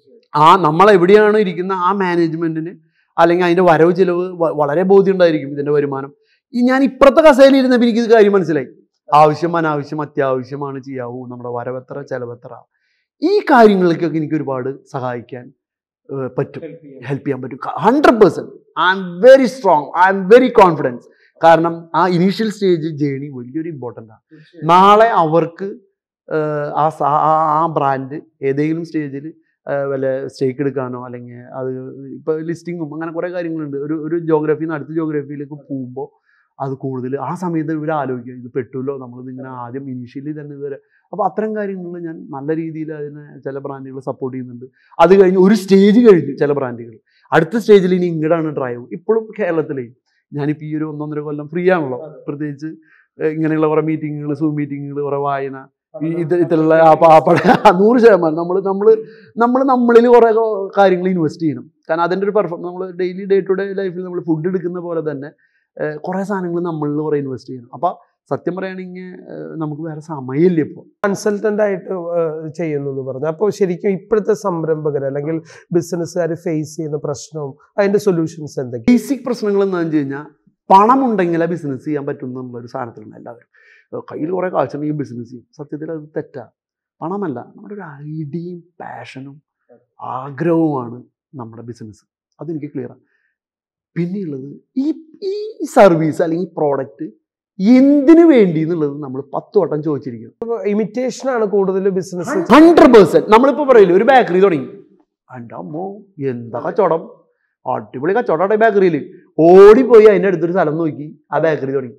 ആ നമ്മൾ എവിടെയാണ് ഇരിക്കുന്ന ആ മാനേജ്മെന്റിന് അല്ലെങ്കിൽ അതിന്റെ വരവ് ചിലവ് വളരെ ബോധ്യം ഉണ്ടായിരിക്കും. ഇതിന്റെ വരുമാനം ഈ ഞാൻ ഇപ്പുറത്തെ കസേരയിൽ ഇരുന്നപ്പോൾ എനിക്കിത് കാര്യം മനസ്സിലായി. ആവശ്യം അനാവശ്യം അത്യാവശ്യമാണ് ചെയ്യാവൂ, നമ്മുടെ വരവെത്ര ചെലവെത്ര, ഈ കാര്യങ്ങളിലേക്കൊക്കെ എനിക്ക് ഒരുപാട് സഹായിക്കാൻ പറ്റും, ഹെൽപ്പ് ചെയ്യാൻ പറ്റും. Hundred percent I'm very strong, I'm very confidence. കാരണം ആ ഇനീഷ്യൽ സ്റ്റേജ് ജേണി വലിയൊരു ഇമ്പോർട്ടൻ്റ് ആണ്. നാളെ അവർക്ക് ആ ആ ബ്രാൻഡ് ഏതെങ്കിലും സ്റ്റേജിൽ വല്ല സ്റ്റേക്ക് എടുക്കാനോ അല്ലെങ്കിൽ അത് ഇപ്പോൾ ലിസ്റ്റിങ്ങും അങ്ങനെ കുറേ കാര്യങ്ങളുണ്ട്. ഒരു ഒരു ജോഗ്രഫിയിൽ നിന്ന് അടുത്ത ജോഗ്രഫിയിലേക്ക് പോകുമ്പോൾ അത് കൂടുതൽ ആ സമയത്ത് ഇവർ ആലോചിക്കുക ഇത് പെട്ടുമല്ലോ, നമ്മളിത് ഇങ്ങനെ ആദ്യം ഇനീഷ്യലി തന്നെ ഇതുവരെ. അപ്പോൾ അത്തരം കാര്യങ്ങൾ ഞാൻ നല്ല രീതിയിൽ അതിനെ ചില ബ്രാൻഡുകൾ സപ്പോർട്ട് ചെയ്യുന്നുണ്ട്. അത് കഴിഞ്ഞ് ഒരു സ്റ്റേജ് കഴിഞ്ഞു ചില ബ്രാൻഡുകൾ അടുത്ത സ്റ്റേജിൽ ഇനി ഇങ്ങോട്ടാണ് ഡ്രൈവ്. ഇപ്പോഴും കേരളത്തിലേ ഞാനിപ്പോൾ ഈ ഒരു ഒന്നൊന്നര കൊല്ലം ഫ്രീ ആണല്ലോ, പ്രത്യേകിച്ച് ഇങ്ങനെയുള്ള കുറേ മീറ്റിങ്ങുകൾ, സൂം മീറ്റിങ്ങുകൾ, കുറേ വായന, ഈ ഇത് ഇതിലുള്ള ആ പാപ്പട നൂറ് ശതമാനം നമ്മൾ നമ്മൾ നമ്മൾ നമ്മളിൽ കുറേ കാര്യങ്ങൾ ഇൻവെസ്റ്റ് ചെയ്യണം. കാരണം അതിൻ്റെ ഒരു പെർഫോം നമ്മൾ ഡെയിലി ഡേ ടു ഡേ ലൈഫിൽ നമ്മൾ ഫുഡ് എടുക്കുന്ന പോലെ തന്നെ കുറേ സാധനങ്ങൾ നമ്മളിൽ കുറേ ഇൻവെസ്റ്റ് ചെയ്യണം. അപ്പോൾ സത്യം പറയുകയാണെങ്കിൽ നമുക്ക് വേറെ സമയമില്ല ഇപ്പോൾ. കൺസൾട്ടൻ്റ് ആയിട്ട് ചെയ്യുന്നു എന്ന് പറഞ്ഞു. അപ്പോൾ ശരിക്കും ഇപ്പോഴത്തെ സംരംഭകർ അല്ലെങ്കിൽ ബിസിനസ്സുകാർ ഫേസ് ചെയ്യുന്ന പ്രശ്നവും അതിൻ്റെ സൊല്യൂഷൻസ് എന്തൊക്കെ? ബേസിക് പ്രശ്നങ്ങൾ എന്താണെന്ന് വെച്ച് കഴിഞ്ഞാൽ പണം ഉണ്ടെങ്കിലേ ബിസിനസ് ചെയ്യാൻ പറ്റും എന്നുള്ളൊരു സാധനത്തിലുണ്ട് എല്ലാവരും. കയ്യിൽ കുറേ കാശുണ്ടെങ്കിൽ ബിസിനസ് ചെയ്യും. സത്യത്തിൽ അത് തെറ്റാണ്. പണമല്ല, നമ്മുടെ ഒരു ഐഡിയയും പാഷനും ആഗ്രഹവുമാണ് നമ്മുടെ ബിസിനസ്. അതെനിക്ക് ക്ലിയറാണ്. പിന്നെയുള്ളത് ഈ ഈ സർവീസ് അല്ലെങ്കിൽ പ്രോഡക്റ്റ് എന്തിനു വേണ്ടി എന്നുള്ളത് നമ്മൾ പത്ത് വട്ടം ചോദിച്ചിരിക്കും. ഇമിറ്റേഷൻ ആണ് കൂടുതൽ ബിസിനസ്. ഹൺഡ്രഡ് പെർസെന്റ് നമ്മളിപ്പോൾ പറയില്ല, ഒരു ബേക്കറി തുടങ്ങി, എൻ്റെ അമ്മോ എന്താ കച്ചവടം, അടിപൊളി കച്ചവടം ബേക്കറിയിൽ, ഓടിപ്പോയി അതിൻ്റെ അടുത്തൊരു സ്ഥലം നോക്കി ആ ബേക്കറി തുടങ്ങി.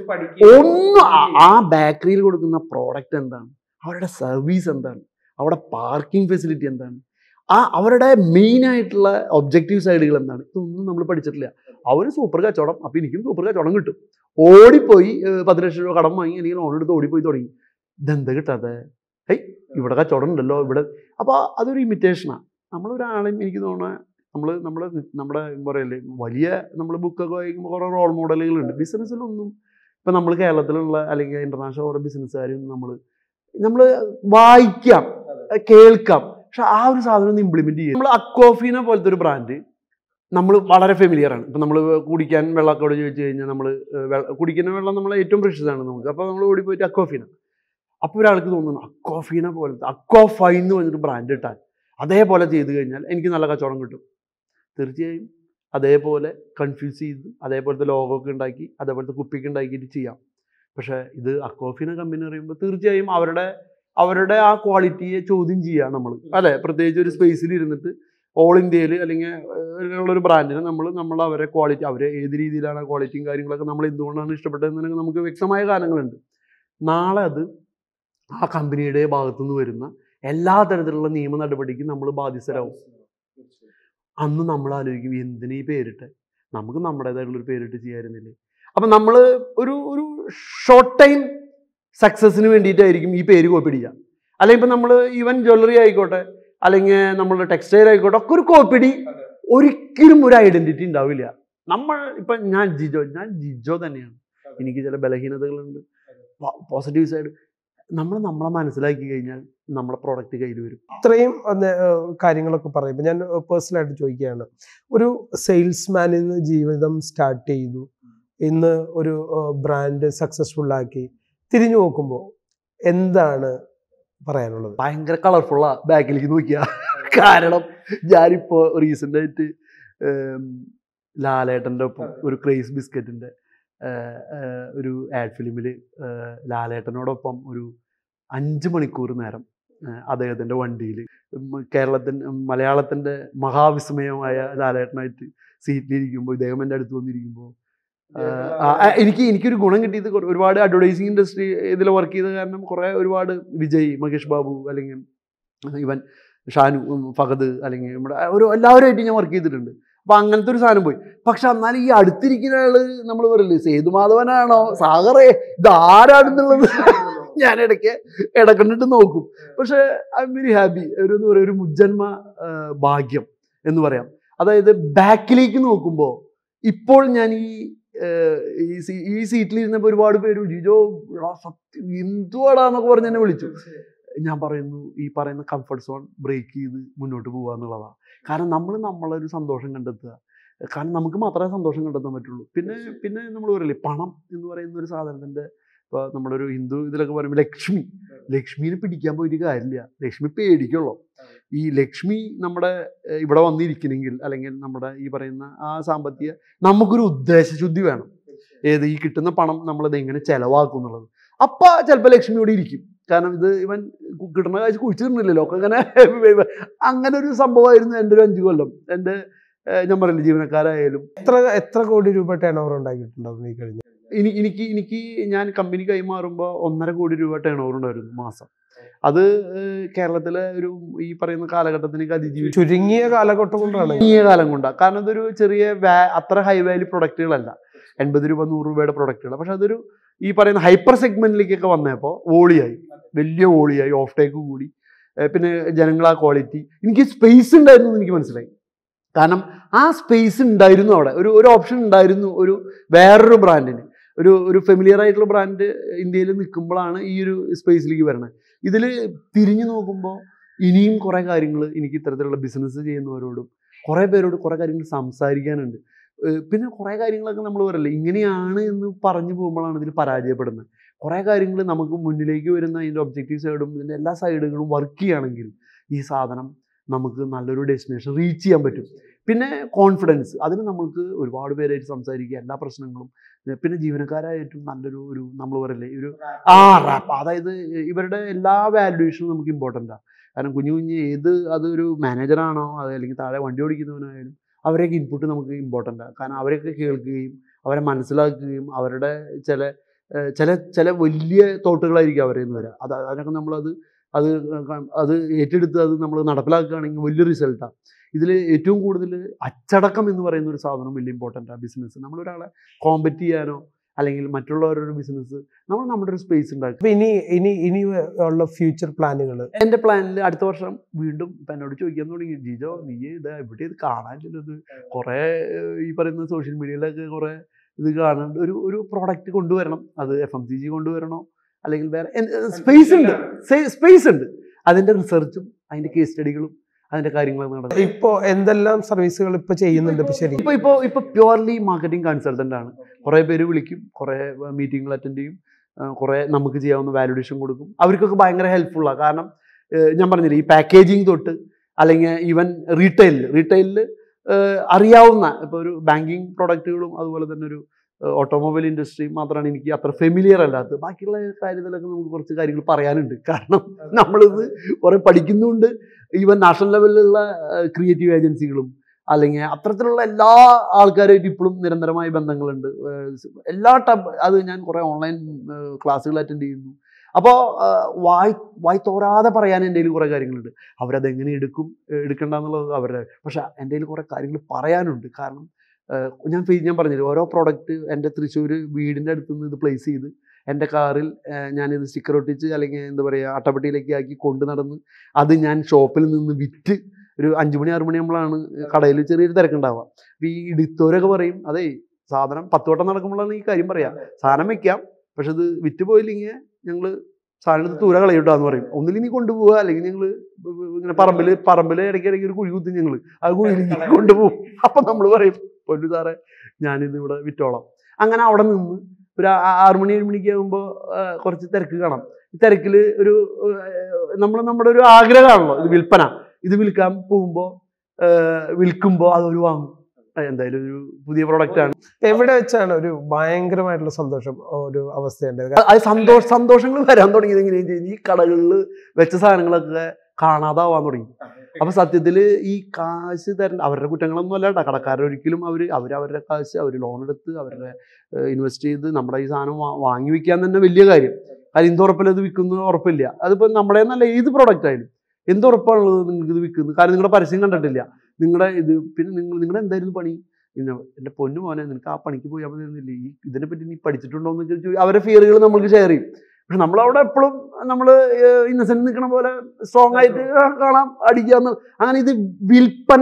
ഒന്നും ആ ബേക്കറിയിൽ കൊടുക്കുന്ന പ്രോഡക്റ്റ് എന്താണ്, അവരുടെ സർവീസ് എന്താണ്, അവിടെ പാർക്കിംഗ് ഫെസിലിറ്റി എന്താണ്, ആ അവരുടെ മെയിൻ ആയിട്ടുള്ള ഒബ്ജക്റ്റീവ് സൈഡുകൾ എന്താണ്, ഇതൊന്നും നമ്മൾ പഠിച്ചിട്ടില്ല. അവന് സൂപ്പർ കച്ചവടം, അപ്പം എനിക്കും സൂപ്പർ കച്ചവടം കിട്ടും. ഓടിപ്പോയി പത്ത് ലക്ഷം രൂപ കടം വാങ്ങി അല്ലെങ്കിൽ ലോൺ എടുത്ത് ഓടിപ്പോയി തുടങ്ങി. ഇതെന്താ കിട്ടാതെ, ഹൈ ഇവിടെ കച്ചവടം ഉണ്ടല്ലോ ഇവിടെ. അപ്പോൾ അതൊരു ഇമിറ്റേഷനാണ്. നമ്മളൊരാളെയും എനിക്ക് തോന്നുന്നത് നമ്മൾ നമ്മുടെ നമ്മുടെ പറയല്ലേ വലിയ നമ്മൾ ബുക്കൊക്കെ വായിക്കുമ്പോൾ കുറേ റോൾ മോഡലുകളുണ്ട്. ബിസിനസ്സിലൊന്നും ഇപ്പം നമ്മൾ കേരളത്തിലുള്ള അല്ലെങ്കിൽ ഇൻ്റർനാഷണൽ ഓരോ ബിസിനസ്സുകാരും നമ്മൾ നമ്മൾ വായിക്കാം, കേൾക്കാം, പക്ഷെ ആ ഒരു സാധനം ഒന്ന് ഇംപ്ലിമെൻറ്റ് ചെയ്യും. നമ്മൾ അക്വാഫീന പോലത്തെ ഒരു ബ്രാൻഡ് നമ്മൾ വളരെ ഫെമിലിയർ ആണ്. ഇപ്പം നമ്മൾ കുടിക്കാൻ വെള്ളമൊക്കെ ചോദിച്ചു കഴിഞ്ഞാൽ നമ്മൾ കുടിക്കുന്ന വെള്ളം നമ്മൾ ഏറ്റവും പ്രഷ്യസ് ആണ് നമുക്ക്. അപ്പോൾ നമ്മൾ ഓടി പോയിട്ട് അക്വാഫീന, അപ്പോൾ ഒരാൾക്ക് തോന്നുന്നു അക്വാഫീന പോലത്തെ അക്വാഫൈൻ എന്ന് പറഞ്ഞിട്ട് ബ്രാൻഡ് ഇട്ടാൽ അതേപോലെ ചെയ്ത് കഴിഞ്ഞാൽ എനിക്ക് നല്ല കച്ചവടം കിട്ടും. തീർച്ചയായും അതേപോലെ കൺഫ്യൂസ് ചെയ്ത് അതേപോലത്തെ ലോഗൊക്കെ ഉണ്ടാക്കി അതേപോലത്തെ കുപ്പിക്ക് ഉണ്ടാക്കിയിട്ട് ചെയ്യാം. പക്ഷേ ഇത് അക്വാഫീന കമ്പനി പറയുമ്പോൾ തീർച്ചയായും അവരുടെ അവരുടെ ആ ക്വാളിറ്റിയെ ചോദ്യം ചെയ്യുക നമ്മൾ, അല്ലേ? പ്രത്യേകിച്ച് ഒരു സ്പേസിൽ ഇരുന്നിട്ട് ഓൾ ഇന്ത്യയിൽ അല്ലെങ്കിൽ ഉള്ളൊരു ബ്രാൻഡിനെ നമ്മൾ നമ്മൾ അവരെ ക്വാളിറ്റി, അവർ ഏത് രീതിയിലാണ് ക്വാളിറ്റിയും കാര്യങ്ങളൊക്കെ നമ്മൾ എന്തുകൊണ്ടാണ് ഇഷ്ടപ്പെട്ടതെന്ന് നമുക്ക് വ്യക്തമായ കാരണങ്ങളുണ്ട്. നാളെ അത് ആ കമ്പനിയുടെ ഭാഗത്തു നിന്ന് വരുന്ന എല്ലാ തരത്തിലുള്ള നിയമ നടപടിക്കും നമ്മൾ ബാധ്യസ്ഥരാകും. അന്ന് നമ്മൾ ആലോചിക്കും എന്തിനു ഈ പേരിട്ട്, നമുക്ക് നമ്മുടേതായിട്ടുള്ളൊരു പേരിട്ട് ചെയ്യാറുന്നില്ലേ. അപ്പം നമ്മൾ ഒരു ഒരു ഷോർട്ട് ടൈം സക്സസിന് വേണ്ടിയിട്ടായിരിക്കും ഈ പേര് കോപ്പി അടിക്കുക. അല്ലെങ്കിൽ ഇപ്പം നമ്മൾ ഈവൻ ജ്വല്ലറി ആയിക്കോട്ടെ അല്ലെങ്കിൽ നമ്മളുടെ ടെക്സ്റ്റൈൽ ആയിക്കോട്ടെ ഒക്കെ ഒരു കോപ്പിടി, ഒരിക്കലും ഒരു ഐഡന്റിറ്റി ഉണ്ടാവില്ല. നമ്മൾ ഇപ്പം ഞാൻ ജിജോ ഞാൻ ജിജോ തന്നെയാണ്. എനിക്ക് ചില ബലഹീനതകളുണ്ട്, പോസിറ്റീവ് സൈഡ്. നമ്മൾ നമ്മളെ മനസ്സിലാക്കി കഴിഞ്ഞാൽ നമ്മുടെ പ്രോഡക്റ്റ് കയ്യിൽ വരും. ഇത്രയും കാര്യങ്ങളൊക്കെ പറയുമ്പോൾ ഞാൻ പേഴ്സണലായിട്ട് ചോദിക്കുകയാണ്, ഒരു സെയിൽസ്മാനിൽ നിന്ന് ജീവിതം സ്റ്റാർട്ട് ചെയ്തു, ഇന്ന് ഒരു ബ്രാൻഡ് സക്സസ്ഫുൾ ആക്കി തിരിഞ്ഞു നോക്കുമ്പോൾ എന്താണ് പറയാനുള്ളത്? ഭയങ്കര കളർഫുള്ളാ ബാക്കിലേക്ക് നോക്കിയാ. കാരണം ഞാനിപ്പോൾ റീസെൻ്റ് ആയിട്ട് ലാലേട്ടൻ്റെ ഒപ്പം ഒരു ക്രേസ് ബിസ്ക്കറ്റിൻ്റെ ഒരു ആഡ് ഫിലിമിൽ ലാലേട്ടനോടൊപ്പം ഒരു അഞ്ച് മണിക്കൂർ നേരം അദ്ദേഹത്തിൻ്റെ വണ്ടിയിൽ കേരളത്തിൻ്റെ മലയാളത്തിൻ്റെ മഹാവിസ്മയമായ ലാലേട്ടനായിട്ട് സീറ്റിലിരിക്കുമ്പോൾ ഇദ്ദേഹം എൻ്റെ അടുത്ത് വന്നിരിക്കുമ്പോൾ എനിക്ക് എനിക്കൊരു ഗുണം കിട്ടിയത് ഒരുപാട് അഡ്വർടൈസിങ് ഇൻഡസ്ട്രി ഇതിൽ വർക്ക് ചെയ്ത കാരണം കുറേ ഒരുപാട് വിജയ്, മഹേഷ് ബാബു അല്ലെങ്കിൽ ഇവൻ ഷാനു, ഫഹദ് അല്ലെങ്കിൽ നമ്മുടെ ഒരു എല്ലാവരുമായിട്ട് ഞാൻ വർക്ക് ചെയ്തിട്ടുണ്ട്. അപ്പം അങ്ങനത്തെ ഒരു സാധനം പോയി. പക്ഷെ എന്നാലും ഈ അടുത്തിരിക്കുന്ന ആള് നമ്മൾ പറയില്ലേ സേതുമാധവനാണോ സാഗറേ ഇതാരാണെന്നുള്ളത് ഞാൻ ഇടയ്ക്ക് ഇടക്കണ്ടിട്ട് നോക്കും. പക്ഷെ ഐ എം വെരി ഹാപ്പി. ഒരു എന്താ പറയുക, ഒരു മുജ്ജന്മ ഭാഗ്യം എന്ന് പറയാം. അതായത് ബാക്കിലേക്ക് നോക്കുമ്പോൾ ഇപ്പോൾ ഞാൻ ഈ ഈ സീറ്റിലിരുന്നപ്പോൾ ഒരുപാട് പേര് ജിജോ സത്യം എന്തുവാടാന്നൊക്കെ പറഞ്ഞ് എന്നെ വിളിച്ചു. ഞാൻ പറയുന്നു ഈ പറയുന്ന കംഫർട്ട് സോൺ ബ്രേക്ക് ചെയ്ത് മുന്നോട്ട് പോകുക എന്നുള്ളതാണ്. കാരണം നമ്മൾ നമ്മളൊരു സന്തോഷം കണ്ടെത്തുക. കാരണം നമുക്ക് മാത്രമേ സന്തോഷം കണ്ടെത്താൻ പറ്റുള്ളൂ. പിന്നെ പിന്നെ നമ്മൾ പറയില്ലേ പണം എന്ന് പറയുന്ന ഒരു സാധനത്തിൻ്റെ, ഇപ്പോൾ നമ്മളൊരു ഹിന്ദു ഇതിലൊക്കെ പറയുമ്പോൾ ലക്ഷ്മി, ലക്ഷ്മീനെ പിടിക്കാൻ പോയിട്ട് കാര്യമില്ല, ലക്ഷ്മി പേടിക്കുള്ളൂ. ഈ ലക്ഷ്മി നമ്മുടെ ഇവിടെ വന്നിരിക്കണമെങ്കിൽ അല്ലെങ്കിൽ നമ്മുടെ ഈ പറയുന്ന ആ സാമ്പത്തിക നമുക്കൊരു ഉദ്ദേശശുദ്ധി വേണം. ഏത് ഈ കിട്ടുന്ന പണം നമ്മളത് എങ്ങനെ ചെലവാക്കും എന്നുള്ളത്. അപ്പം ചിലപ്പോൾ ലക്ഷ്മി ഇവിടെ ഇരിക്കും. കാരണം ഇത് ഇവൻ കിട്ടുന്ന കാശ് കുഴിച്ചു തരുന്നില്ലല്ലോ ഒക്കെ അങ്ങനെ അങ്ങനെ ഒരു സംഭവമായിരുന്നു എൻ്റെ ഒരു അഞ്ചു കൊല്ലം. എൻ്റെ ഞാൻ പറയില്ല ജീവനക്കാരായാലും എത്ര എത്ര കോടി രൂപ ടേൺ ഓവർ ഉണ്ടാക്കിയിട്ടുണ്ടാവും ഈ കഴിഞ്ഞ? ഇനി എനിക്ക് എനിക്ക് ഞാൻ കമ്പനി കൈമാറുമ്പോൾ ഒന്നര കോടി രൂപ ടേൺ ഓവർ ഉണ്ടായിരുന്നു മാസം. അത് കേരളത്തിലെ ഒരു ഈ പറയുന്ന കാലഘട്ടത്തിലേക്ക് അതിജീവിച്ചു ചുരുങ്ങിയ കാലഘട്ടം കൊണ്ടാണ്, ചുരുങ്ങിയ കാലം കൊണ്ടാണ്. കാരണം ഇതൊരു ചെറിയ വാ അത്ര ഹൈ വാല്യൂ പ്രൊഡക്റ്റുകളല്ല, എൺപത് രൂപ നൂറ് രൂപയുടെ പ്രൊഡക്റ്റുകൾ. പക്ഷെ അതൊരു ഈ പറയുന്ന ഹൈപ്പർ സെഗ്മെന്റിലേക്കൊക്കെ വന്നപ്പോൾ വോളിയായി, വലിയ വോളിയായി, ഓഫ് ടേക്ക് കൂടി, പിന്നെ ജനങ്ങൾ ആ ക്വാളിറ്റി, എനിക്ക് സ്പേസ് ഉണ്ടായിരുന്നു എന്ന് എനിക്ക് മനസ്സിലായി. കാരണം ആ സ്പേസ് ഉണ്ടായിരുന്നു അവിടെ, ഒരു ഒരു ഓപ്ഷൻ ഉണ്ടായിരുന്നു ഒരു വേറൊരു ബ്രാൻഡിന്, ഒരു ഒരു ഫെമിലിയർ ആയിട്ടുള്ള ബ്രാൻഡ് ഇന്ത്യയിൽ നിൽക്കുമ്പോഴാണ് ഈ ഒരു സ്പേസിലേക്ക് വരണത്. ഇതിൽ തിരിഞ്ഞു നോക്കുമ്പോൾ ഇനിയും കുറേ കാര്യങ്ങൾ എനിക്ക് ഇത്തരത്തിലുള്ള ബിസിനസ് ചെയ്യുന്നവരോടും കുറേ പേരോട് കുറേ കാര്യങ്ങൾ സംസാരിക്കാനുണ്ട്. പിന്നെ കുറേ കാര്യങ്ങളൊക്കെ നമ്മൾ പറയില്ല, ഇങ്ങനെയാണ് എന്ന് പറഞ്ഞു പോകുമ്പോഴാണ് ഇതിൽ പരാജയപ്പെടുന്നത്. കുറേ കാര്യങ്ങൾ നമുക്ക് മുന്നിലേക്ക് വരുന്ന അതിൻ്റെ ഒബ്ജക്റ്റീവ് സൈഡും ഇതിൻ്റെ എല്ലാ സൈഡുകളും വർക്ക് ചെയ്യുകയാണെങ്കിൽ ഈ സാധനം നമുക്ക് നല്ലൊരു ഡെസ്റ്റിനേഷൻ റീച്ച് ചെയ്യാൻ പറ്റും. പിന്നെ കോൺഫിഡൻസ്, അതിന് നമ്മൾക്ക് ഒരുപാട് പേരായിട്ട് സംസാരിക്കുക, എല്ലാ പ്രശ്നങ്ങളും, പിന്നെ ജീവനക്കാരായിട്ടും നല്ലൊരു ഒരു നമ്മൾ പറയില്ലേ ഒരു ആ റാപ്പ്, അതായത് ഇവരുടെ എല്ലാ വാല്യുവേഷനും നമുക്ക് ഇമ്പോർട്ടൻ്റാണ്. കാരണം കുഞ്ഞു കുഞ്ഞ് ഏത് അതൊരു മാനേജറാണോ അത് അല്ലെങ്കിൽ താഴെ വണ്ടി ഓടിക്കുന്നവനായാലും അവരെയൊക്കെ ഇൻപുട്ട് നമുക്ക് ഇമ്പോർട്ടൻ്റാണ്. കാരണം അവരെയൊക്കെ കേൾക്കുകയും അവരെ മനസ്സിലാക്കുകയും അവരുടെ ചില ചില ചില വലിയ തോട്ടുകളായിരിക്കും അവരിൽ നിന്ന് വരിക. അത് അതിനൊക്കെ നമ്മളത് അത് അത് ഏറ്റെടുത്ത് അത് നമ്മൾ നടപ്പിലാക്കുകയാണെങ്കിൽ വലിയ റിസൾട്ടാണ്. ഇതിൽ ഏറ്റവും കൂടുതൽ അച്ചടക്കം എന്ന് പറയുന്ന ഒരു സാധനം വലിയ ഇമ്പോർട്ടൻ്റാണ് ബിസിനസ്. നമ്മളൊരാളെ കോമ്പറ്റ് ചെയ്യാനോ അല്ലെങ്കിൽ മറ്റുള്ളവരുടെ ബിസിനസ് നമ്മൾ നമ്മുടെ ഒരു സ്പേസ് ഉണ്ടാക്കും. ഇനി ഇനി ഇനി ഉള്ള ഫ്യൂച്ചർ പ്ലാനുകൾ, എൻ്റെ പ്ലാനിൽ അടുത്ത വർഷം വീണ്ടും എന്നോട് ചോദിക്കാൻ തുടങ്ങി, ജിജോ നീ ഇത് എവിടെ ഇത് കാണാനില്ലല്ലോ, ഇത് കുറേ ഈ പറയുന്ന സോഷ്യൽ മീഡിയയിലൊക്കെ കുറേ ഇത് കാണാണ്ട് ഒരു ഒരു പ്രോഡക്റ്റ് കൊണ്ടുവരണം, അത് എഫ് എം സി ജി കൊണ്ടുവരണോ അല്ലെങ്കിൽ വേറെ സ്പേസ് ഉണ്ട്, സ്പേസ് ഉണ്ട്, അതിൻ്റെ റിസർച്ചും അതിൻ്റെ കേസ് സ്റ്റഡികളും അതിൻ്റെ കാര്യങ്ങളൊക്കെ നടക്കും. ഇപ്പോൾ എന്തെല്ലാം സർവീസുകൾ ഇപ്പോൾ ചെയ്യുന്നുണ്ട്? ഇപ്പോൾ ശരി ഇപ്പോൾ ഇപ്പോൾ ഇപ്പോൾ പ്യുവർലി മാർക്കറ്റിംഗ് കൺസൾട്ടൻ്റ് ആണ്. കുറേ പേര് വിളിക്കും, കുറേ മീറ്റിങ്ങുകൾ അറ്റൻഡ് ചെയ്യും, കുറേ നമുക്ക് ചെയ്യാവുന്ന വാലിഡേഷൻ കൊടുക്കും. അവർക്കൊക്കെ ഭയങ്കര ഹെൽപ്ഫുള്ളാണ്. കാരണം ഞാൻ പറഞ്ഞില്ലേ, ഈ പാക്കേജിങ് തൊട്ട് അല്ലെങ്കിൽ ഈവൻ റീറ്റെയിലിൽ റീറ്റെയിലിൽ അറിയാവുന്ന ഇപ്പോൾ ഒരു ബാങ്കിങ് പ്രൊഡക്റ്റുകളും അതുപോലെ തന്നെ ഒരു ഓട്ടോമൊബൈൽ ഇൻഡസ്ട്രി മാത്രമാണ് എനിക്ക് അത്ര ഫെമിലിയർ അല്ലാത്തത്. ബാക്കിയുള്ള കാര്യത്തിലൊക്കെ നമുക്ക് കുറച്ച് കാര്യങ്ങൾ പറയാനുണ്ട്. കാരണം നമ്മളിത് കുറേ പഠിക്കുന്നുണ്ട്. ഈവൻ നാഷണൽ ലെവലിലുള്ള ക്രിയേറ്റീവ് ഏജൻസികളും അല്ലെങ്കിൽ അത്തരത്തിലുള്ള എല്ലാ ആൾക്കാരായിട്ട് ഇപ്പോഴും നിരന്തരമായ ബന്ധങ്ങളുണ്ട്. എല്ലാ ടബ് അത് ഞാൻ കുറേ ഓൺലൈൻ ക്ലാസ്സുകൾ അറ്റൻഡ് ചെയ്യുന്നു. അപ്പോൾ വായി വായി തോരാതെ പറയാൻ എൻ്റെ കയ്യിൽ കുറേ കാര്യങ്ങളുണ്ട്. അവരതെങ്ങനെ എടുക്കും എടുക്കണ്ടെന്നുള്ളത് അവരുടെ, പക്ഷെ എൻ്റെ കയ്യിൽ കുറേ കാര്യങ്ങൾ പറയാനുണ്ട്. കാരണം ഞാൻ ഞാൻ പറഞ്ഞില്ല, ഓരോ പ്രോഡക്റ്റ് എൻ്റെ തൃശ്ശൂർ വീടിൻ്റെ അടുത്ത് നിന്ന് ഇത് പ്ലേസ് ചെയ്ത് എൻ്റെ കാറിൽ ഞാനിത് സ്റ്റിക്കർ ഒട്ടിച്ച് അല്ലെങ്കിൽ എന്താ പറയുക അട്ടപ്പെട്ടിയിലേക്ക് ആക്കി കൊണ്ട് നടന്ന് അത് ഞാൻ ഷോപ്പിൽ നിന്ന് വിറ്റ് ഒരു അഞ്ചു മണി ആറു മണിയാകുമ്പോഴാണ് കടയിൽ ചെറിയൊരു തിരക്കുണ്ടാവുക. അപ്പോൾ ഈ ഇടുത്തോരൊക്കെ പറയും, അതെ സാധനം പത്ത് വട്ടം നടക്കുമ്പോഴാണ് ഈ കാര്യം പറയാം, സാധനം വെക്കാം പക്ഷെ ഇത് വിറ്റ് പോയില്ലെങ്കിൽ ഞങ്ങൾ സാധനത്ത് തൂര കളയിട്ടാന്ന് പറയും. ഒന്നിൽ നീ കൊണ്ടുപോവുക അല്ലെങ്കിൽ ഞങ്ങൾ ഇങ്ങനെ പറമ്പിൽ പറമ്പിൽ ഇടയ്ക്ക് ഇടയ്ക്ക് ഒരു കുഴി കുത്തി ഞങ്ങൾ ആ കുഴിയിലേക്ക് കൊണ്ടുപോകും. അപ്പം നമ്മൾ പറയും, പൊന്നു സാറേ ഞാനിത് ഇവിടെ വിറ്റോളാം. അങ്ങനെ അവിടെ നിന്ന് ഒരു ആറു മണി ഏഴ് മണിക്ക് ആകുമ്പോൾ കുറച്ച് തിരക്ക് കാണാം. ഈ തിരക്കിൽ ഒരു നമ്മൾ നമ്മുടെ ഒരു ആഗ്രഹമാണല്ലോ ഇത് വിൽപ്പന, ഇത് വിൽക്കാൻ പോകുമ്പോൾ വിൽക്കുമ്പോൾ അതൊരു വാങ്ങും. എന്തായാലും ഒരു പുതിയ പ്രോഡക്റ്റ് ആണ്. എവിടെ വെച്ചാണ് ഒരു ഭയങ്കരമായിട്ടുള്ള സന്തോഷം ഒരു അവസ്ഥയുണ്ട്? അത് സന്തോഷ സന്തോഷങ്ങൾ വരാൻ തുടങ്ങിയത് എങ്ങനെയാണെന്ന് വെച്ചാൽ ഈ കടകളിൽ വെച്ച സാധനങ്ങളൊക്കെ കാണാതാവാൻ തുടങ്ങി. അപ്പൊ സത്യത്തിൽ ഈ കാശ് തരേണ്ട അവരുടെ കുറ്റങ്ങളൊന്നും അല്ല കേട്ടോ. കടക്കാരൊരിക്കലും അവർ അവർ അവരുടെ കാശ് അവർ ലോൺ എടുത്ത് അവരുടെ ഇൻവെസ്റ്റ് ചെയ്ത് നമ്മുടെ ഈ സാധനം വാങ്ങി വിൽക്കാൻ തന്നെ വലിയ കാര്യം. കാര്യം എന്തുറപ്പില്ല ഇത് വിൽക്കുന്നത് ഉറപ്പില്ല. അതിപ്പോൾ നമ്മുടെ നല്ല ഏത് പ്രോഡക്റ്റ് ആയാലും എന്തുറപ്പാണുള്ളത് നിങ്ങൾക്ക് ഇത് വിൽക്കുന്നത്? കാരണം നിങ്ങളുടെ പരസ്യം കണ്ടിട്ടില്ല, നിങ്ങളുടെ ഇത് പിന്നെ നിങ്ങൾ നിങ്ങളുടെ എന്തായിരുന്നു പണി? പിന്നെ എൻ്റെ പൊന്നു മോനെ നിനക്ക് ആ പണിക്ക് പോയാൽ മതിയിരുന്നില്ലേ, ഈ ഇതിനെപ്പറ്റി നീ പഠിച്ചിട്ടുണ്ടോ എന്ന് ചോദിച്ചു അവരുടെ ഫിയറുകൾ നമ്മൾക്ക് ഷെയർ ചെയ്യും. പക്ഷെ നമ്മളവിടെ എപ്പോഴും നമ്മൾ ഇന്നസെന്റ് നിൽക്കണ പോലെ സ്ട്രോങ് ആയിട്ട് കാണാം, അടിക്കാന്ന്. അങ്ങനെ ഇത് വിൽപ്പന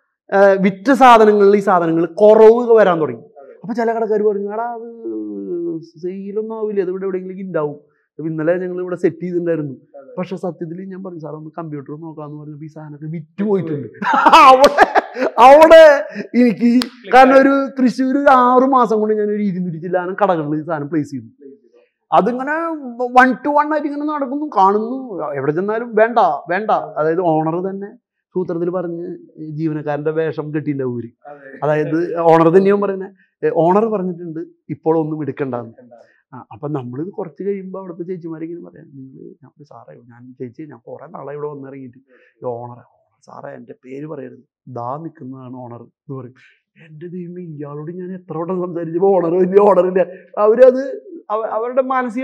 വിറ്റ സാധനങ്ങളിൽ ഈ സാധനങ്ങൾ കുറവ് വരാൻ തുടങ്ങി. അപ്പൊ ചില കടക്കാർ പറഞ്ഞു, എടാ അത് സെയിലൊന്നും ആവില്ല, അത് ഇവിടെ എവിടെയെങ്കിലും ഉണ്ടാവും. ഇന്നലെ ഞങ്ങൾ ഇവിടെ സെറ്റ് ചെയ്തിട്ടുണ്ടായിരുന്നു. പക്ഷെ സത്യത്തിൽ ഞാൻ പറഞ്ഞു സാറേ ഒന്ന് കമ്പ്യൂട്ടർ നോക്കാന്ന് പറഞ്ഞപ്പോൾ ഈ സാധനമൊക്കെ വിറ്റ് പോയിട്ടുണ്ട്. അവിടെ അവിടെ എനിക്ക് കാരണം ഒരു തൃശ്ശൂർ ഒരു ആറു മാസം കൊണ്ട് ഞാൻ ഒരു ഇരുന്നൂറ്റി ചില്ലാനും കടകളിൽ ഈ സാധനം പ്ലേസ് ചെയ്തു. അതിങ്ങനെ വൺ ടു വൺ ആയിട്ട് ഇങ്ങനെ നടക്കുന്നു, കാണുന്നു, എവിടെ ചെന്നാലും വേണ്ട വേണ്ട. അതായത് ഓണർ തന്നെ സൂത്രത്തിൽ പറഞ്ഞ് ജീവനക്കാരന്റെ വേഷം കെട്ടിൻ്റെ ഊരി. അതായത് ഓണർ തന്നെയും പറയുന്നത്, ഓണർ പറഞ്ഞിട്ടുണ്ട് ഇപ്പോൾ ഒന്നും എടുക്കണ്ടെന്ന്. ആ അപ്പം നമ്മളിത് കുറച്ച് കഴിയുമ്പോൾ അവിടുത്തെ ചേച്ചിമാരിങ്ങനെ പറയാം, നിങ്ങൾ ഞാൻ സാറേ ഞാൻ ചേച്ചി ഞാൻ കുറേ നാളെ ഇവിടെ വന്നിറങ്ങിയിട്ട് ഈ ഓണർ സാറേ എൻ്റെ പേര് പറയരുത്, ദാ നിൽക്കുന്നതാണ് ഓണർ എന്ന് പറയും. എൻ്റെ ദൈവം ഇയാളോട് ഞാൻ എത്ര വട്ടം സംസാരിച്ചപ്പോൾ ഓണർ വലിയ ഓണറില്ല. അവരത് അവരുടെ മാനസിക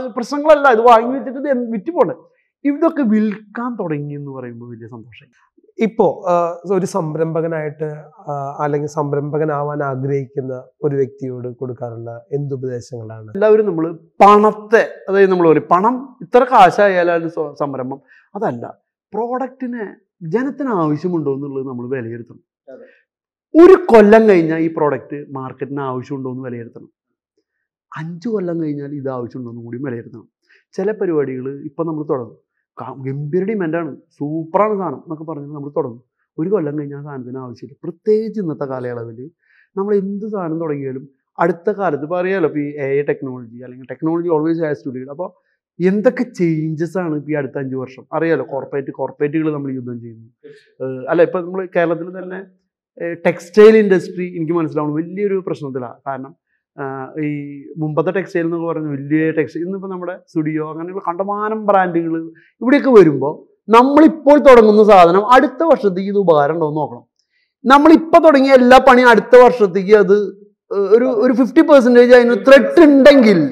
പ്രശ്നങ്ങളല്ല, ഇത് വാങ്ങി വെച്ചിട്ട് ഇത് വിറ്റ് പോകണ്ടേ. ഇതൊക്കെ വിൽക്കാൻ തുടങ്ങി എന്ന് പറയുമ്പോൾ വലിയ സന്തോഷം. ഇപ്പോ ഒരു സംരംഭകനായിട്ട് അല്ലെങ്കിൽ സംരംഭകനാവാൻ ആഗ്രഹിക്കുന്ന ഒരു വ്യക്തിയോട് കൊടുക്കാറുള്ള എന്തുപദേശങ്ങളാണ്? എല്ലാവരും നമ്മൾ പണത്തെ, അതായത് നമ്മൾ പറയും പണം ഇത്ര കാശായാലും സംരംഭം, അതല്ല, പ്രോഡക്റ്റിനെ ജനത്തിന് ആവശ്യമുണ്ടോ എന്നുള്ളത് നമ്മൾ വിലയിരുത്തണം. ഒരു കൊല്ലം കഴിഞ്ഞാൽ ഈ പ്രോഡക്റ്റ് മാർക്കറ്റിന് ആവശ്യമുണ്ടോ എന്ന് വിലയിരുത്തണം. അഞ്ചു കൊല്ലം കഴിഞ്ഞാൽ ഇത് ആവശ്യമുണ്ടോ എന്നും കൂടി വിലയിരുത്തണം. ചില പരിപാടികൾ ഇപ്പം നമ്മൾ തുടങ്ങും, ഗംഭീര ഡിമാൻഡാണ്, സൂപ്പറാണ് സാധനം എന്നൊക്കെ പറഞ്ഞ് നമ്മൾ തുടങ്ങും. ഒരു കൊല്ലം കഴിഞ്ഞാൽ സാധനത്തിന് ആവശ്യമില്ല. പ്രത്യേകിച്ച് ഇന്നത്തെ കാലയളവിൽ നമ്മൾ എന്ത് സാധനം തുടങ്ങിയാലും അടുത്ത കാലത്ത് ഇപ്പോൾ അറിയാമല്ലോ, ഇപ്പോൾ ഈ എ ഐ ടെക്നോളജി അല്ലെങ്കിൽ technology always has to lead. അപ്പോൾ എന്തൊക്കെ ചേഞ്ചസ് ആണ് ഇപ്പോൾ ഈ അടുത്ത അഞ്ച് വർഷം അറിയാമല്ലോ. കോർപ്പറേറ്റ് കോർപ്പറേറ്റുകൾ നമ്മൾ യുദ്ധം ചെയ്യുന്നു. അല്ല, ഇപ്പം നമ്മൾ കേരളത്തിൽ തന്നെ ടെക്സ്റ്റൈൽ ഇൻഡസ്ട്രി എനിക്ക് മനസ്സിലാവുന്നു വലിയൊരു പ്രശ്നത്തിലാണ്. കാരണം ഈ മുമ്പത്തെ ടെക്സ്റ്റൈൽ എന്നൊക്കെ പറയുന്നത് വലിയ ടെക്സ്റ്റൈൽ, ഇന്നിപ്പോൾ നമ്മുടെ സ്റ്റുഡിയോ അങ്ങനെയുള്ള കണ്ടമാനം ബ്രാൻഡുകൾ ഇവിടെയൊക്കെ വരുമ്പോൾ നമ്മളിപ്പോൾ തുടങ്ങുന്ന സാധനം അടുത്ത വർഷത്തേക്ക് ഇത് ഉപകാരം ഉണ്ടോ എന്ന് നോക്കണം. നമ്മളിപ്പോൾ തുടങ്ങിയ എല്ലാ പണിയും അടുത്ത വർഷത്തേക്ക് അത് ഒരു ഒരു ഫിഫ്റ്റി പെർസെൻറ്റേജ് അതിന് ത്രെട്ട് ഉണ്ടെങ്കിൽ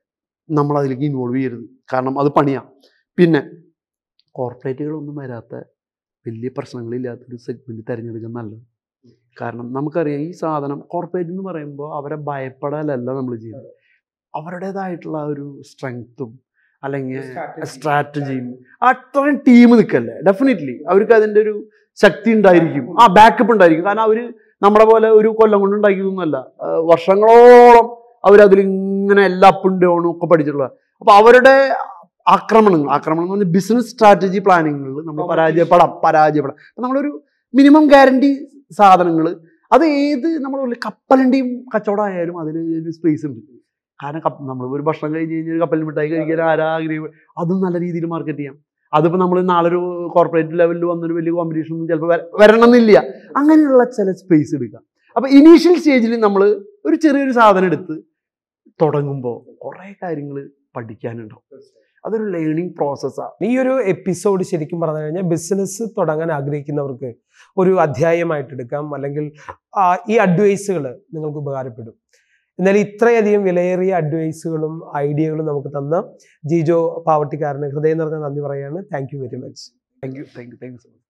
നമ്മൾ അതിലേക്ക് ഇൻവോൾവ് ചെയ്യരുത്. കാരണം അത് പണിയാണ്. പിന്നെ കോർപ്പറേറ്റുകളൊന്നും വരാത്ത വലിയ പ്രശ്നങ്ങളില്ലാത്തൊരു സെഗ്മെൻറ്റ് തിരഞ്ഞെടുക്കുക നല്ലത്. കാരണം നമുക്കറിയാം ഈ സാധനം കോർപ്പറേറ്റ് എന്ന് പറയുമ്പോൾ അവരെ ഭയപ്പെടാനല്ല നമ്മൾ ചെയ്യുന്നത്. അവരുടേതായിട്ടുള്ള ഒരു സ്ട്രെങ്ത്തും അല്ലെങ്കിൽ സ്ട്രാറ്റജിയും അത്രയും ടീം നിൽക്കല്ലേ, ഡെഫിനറ്റ്ലി അവർക്ക് അതിൻ്റെ ഒരു ശക്തി ഉണ്ടായിരിക്കും, ആ ബാക്കപ്പ് ഉണ്ടായിരിക്കും. കാരണം അവർ നമ്മളെ പോലെ ഒരു കൊല്ലം കൊണ്ട് ഉണ്ടാക്കിയതൊന്നുമല്ല, വർഷങ്ങളോളം അവരതിലിങ്ങനെ എല്ലാ അപ്പും ഡൗണും ഒക്കെ പഠിച്ചിട്ടുള്ള. അപ്പോൾ അവരുടെ ആക്രമണങ്ങൾ ആക്രമണം എന്ന് പറഞ്ഞാൽ ബിസിനസ് സ്ട്രാറ്റജി പ്ലാനിങ്ങുകളിൽ നമ്മൾ പരാജയപ്പെടാം പരാജയപ്പെടാം അപ്പം നമ്മളൊരു മിനിമം ഗ്യാരണ്ടി സാധനങ്ങൾ, അത് ഏത് നമ്മൾ കപ്പലിൻ്റെയും കച്ചവടം ആയാലും അതിന് ഒരു സ്പേസ് ഉണ്ട്. കാരണം കപ്പ് നമ്മൾ ഒരു ഭക്ഷണം കഴിഞ്ഞ് കഴിഞ്ഞാൽ ഒരു കപ്പൽ മിഠായി കഴിക്കാൻ ആരാഗ്രഹം, അതും നല്ല രീതിയിൽ മാർക്കറ്റ് ചെയ്യാം. അതിപ്പോൾ നമ്മൾ നാളൊരു കോർപ്പറേറ്റ് ലെവലിൽ വന്നൊരു വലിയ കോമ്പറ്റീഷൻ ഒന്നും ചിലപ്പോൾ വരണമെന്നില്ല. അങ്ങനെയുള്ള ചില സ്പേസ് എടുക്കാം. അപ്പോൾ ഇനീഷ്യൽ സ്റ്റേജിൽ നമ്മൾ ഒരു ചെറിയൊരു സാധനം എടുത്ത് തുടങ്ങുമ്പോൾ കുറേ കാര്യങ്ങൾ പഠിക്കാനുണ്ടാവും. അതൊരു ലേണിംഗ് പ്രോസസ്സാണ്. ഈ ഒരു എപ്പിസോഡ് ശരിക്കും പറഞ്ഞു കഴിഞ്ഞാൽ ബിസിനസ് തുടങ്ങാൻ ആഗ്രഹിക്കുന്നവർക്ക് ഒരു അധ്യായമായിട്ട് എടുക്കാം, അല്ലെങ്കിൽ ഈ അഡ്വൈസുകൾ നിങ്ങൾക്ക് ഉപകാരപ്പെടും. എന്നാൽ ഇത്രയധികം വിലയേറിയ അഡ്വൈസുകളും ഐഡിയകളും നമുക്ക് തന്ന ജിജോ പാവട്ടിക്കാരന് ഹൃദയം നിറഞ്ഞ നന്ദി പറയാണ്. Thank you very much. Thank you thank you thank you so much.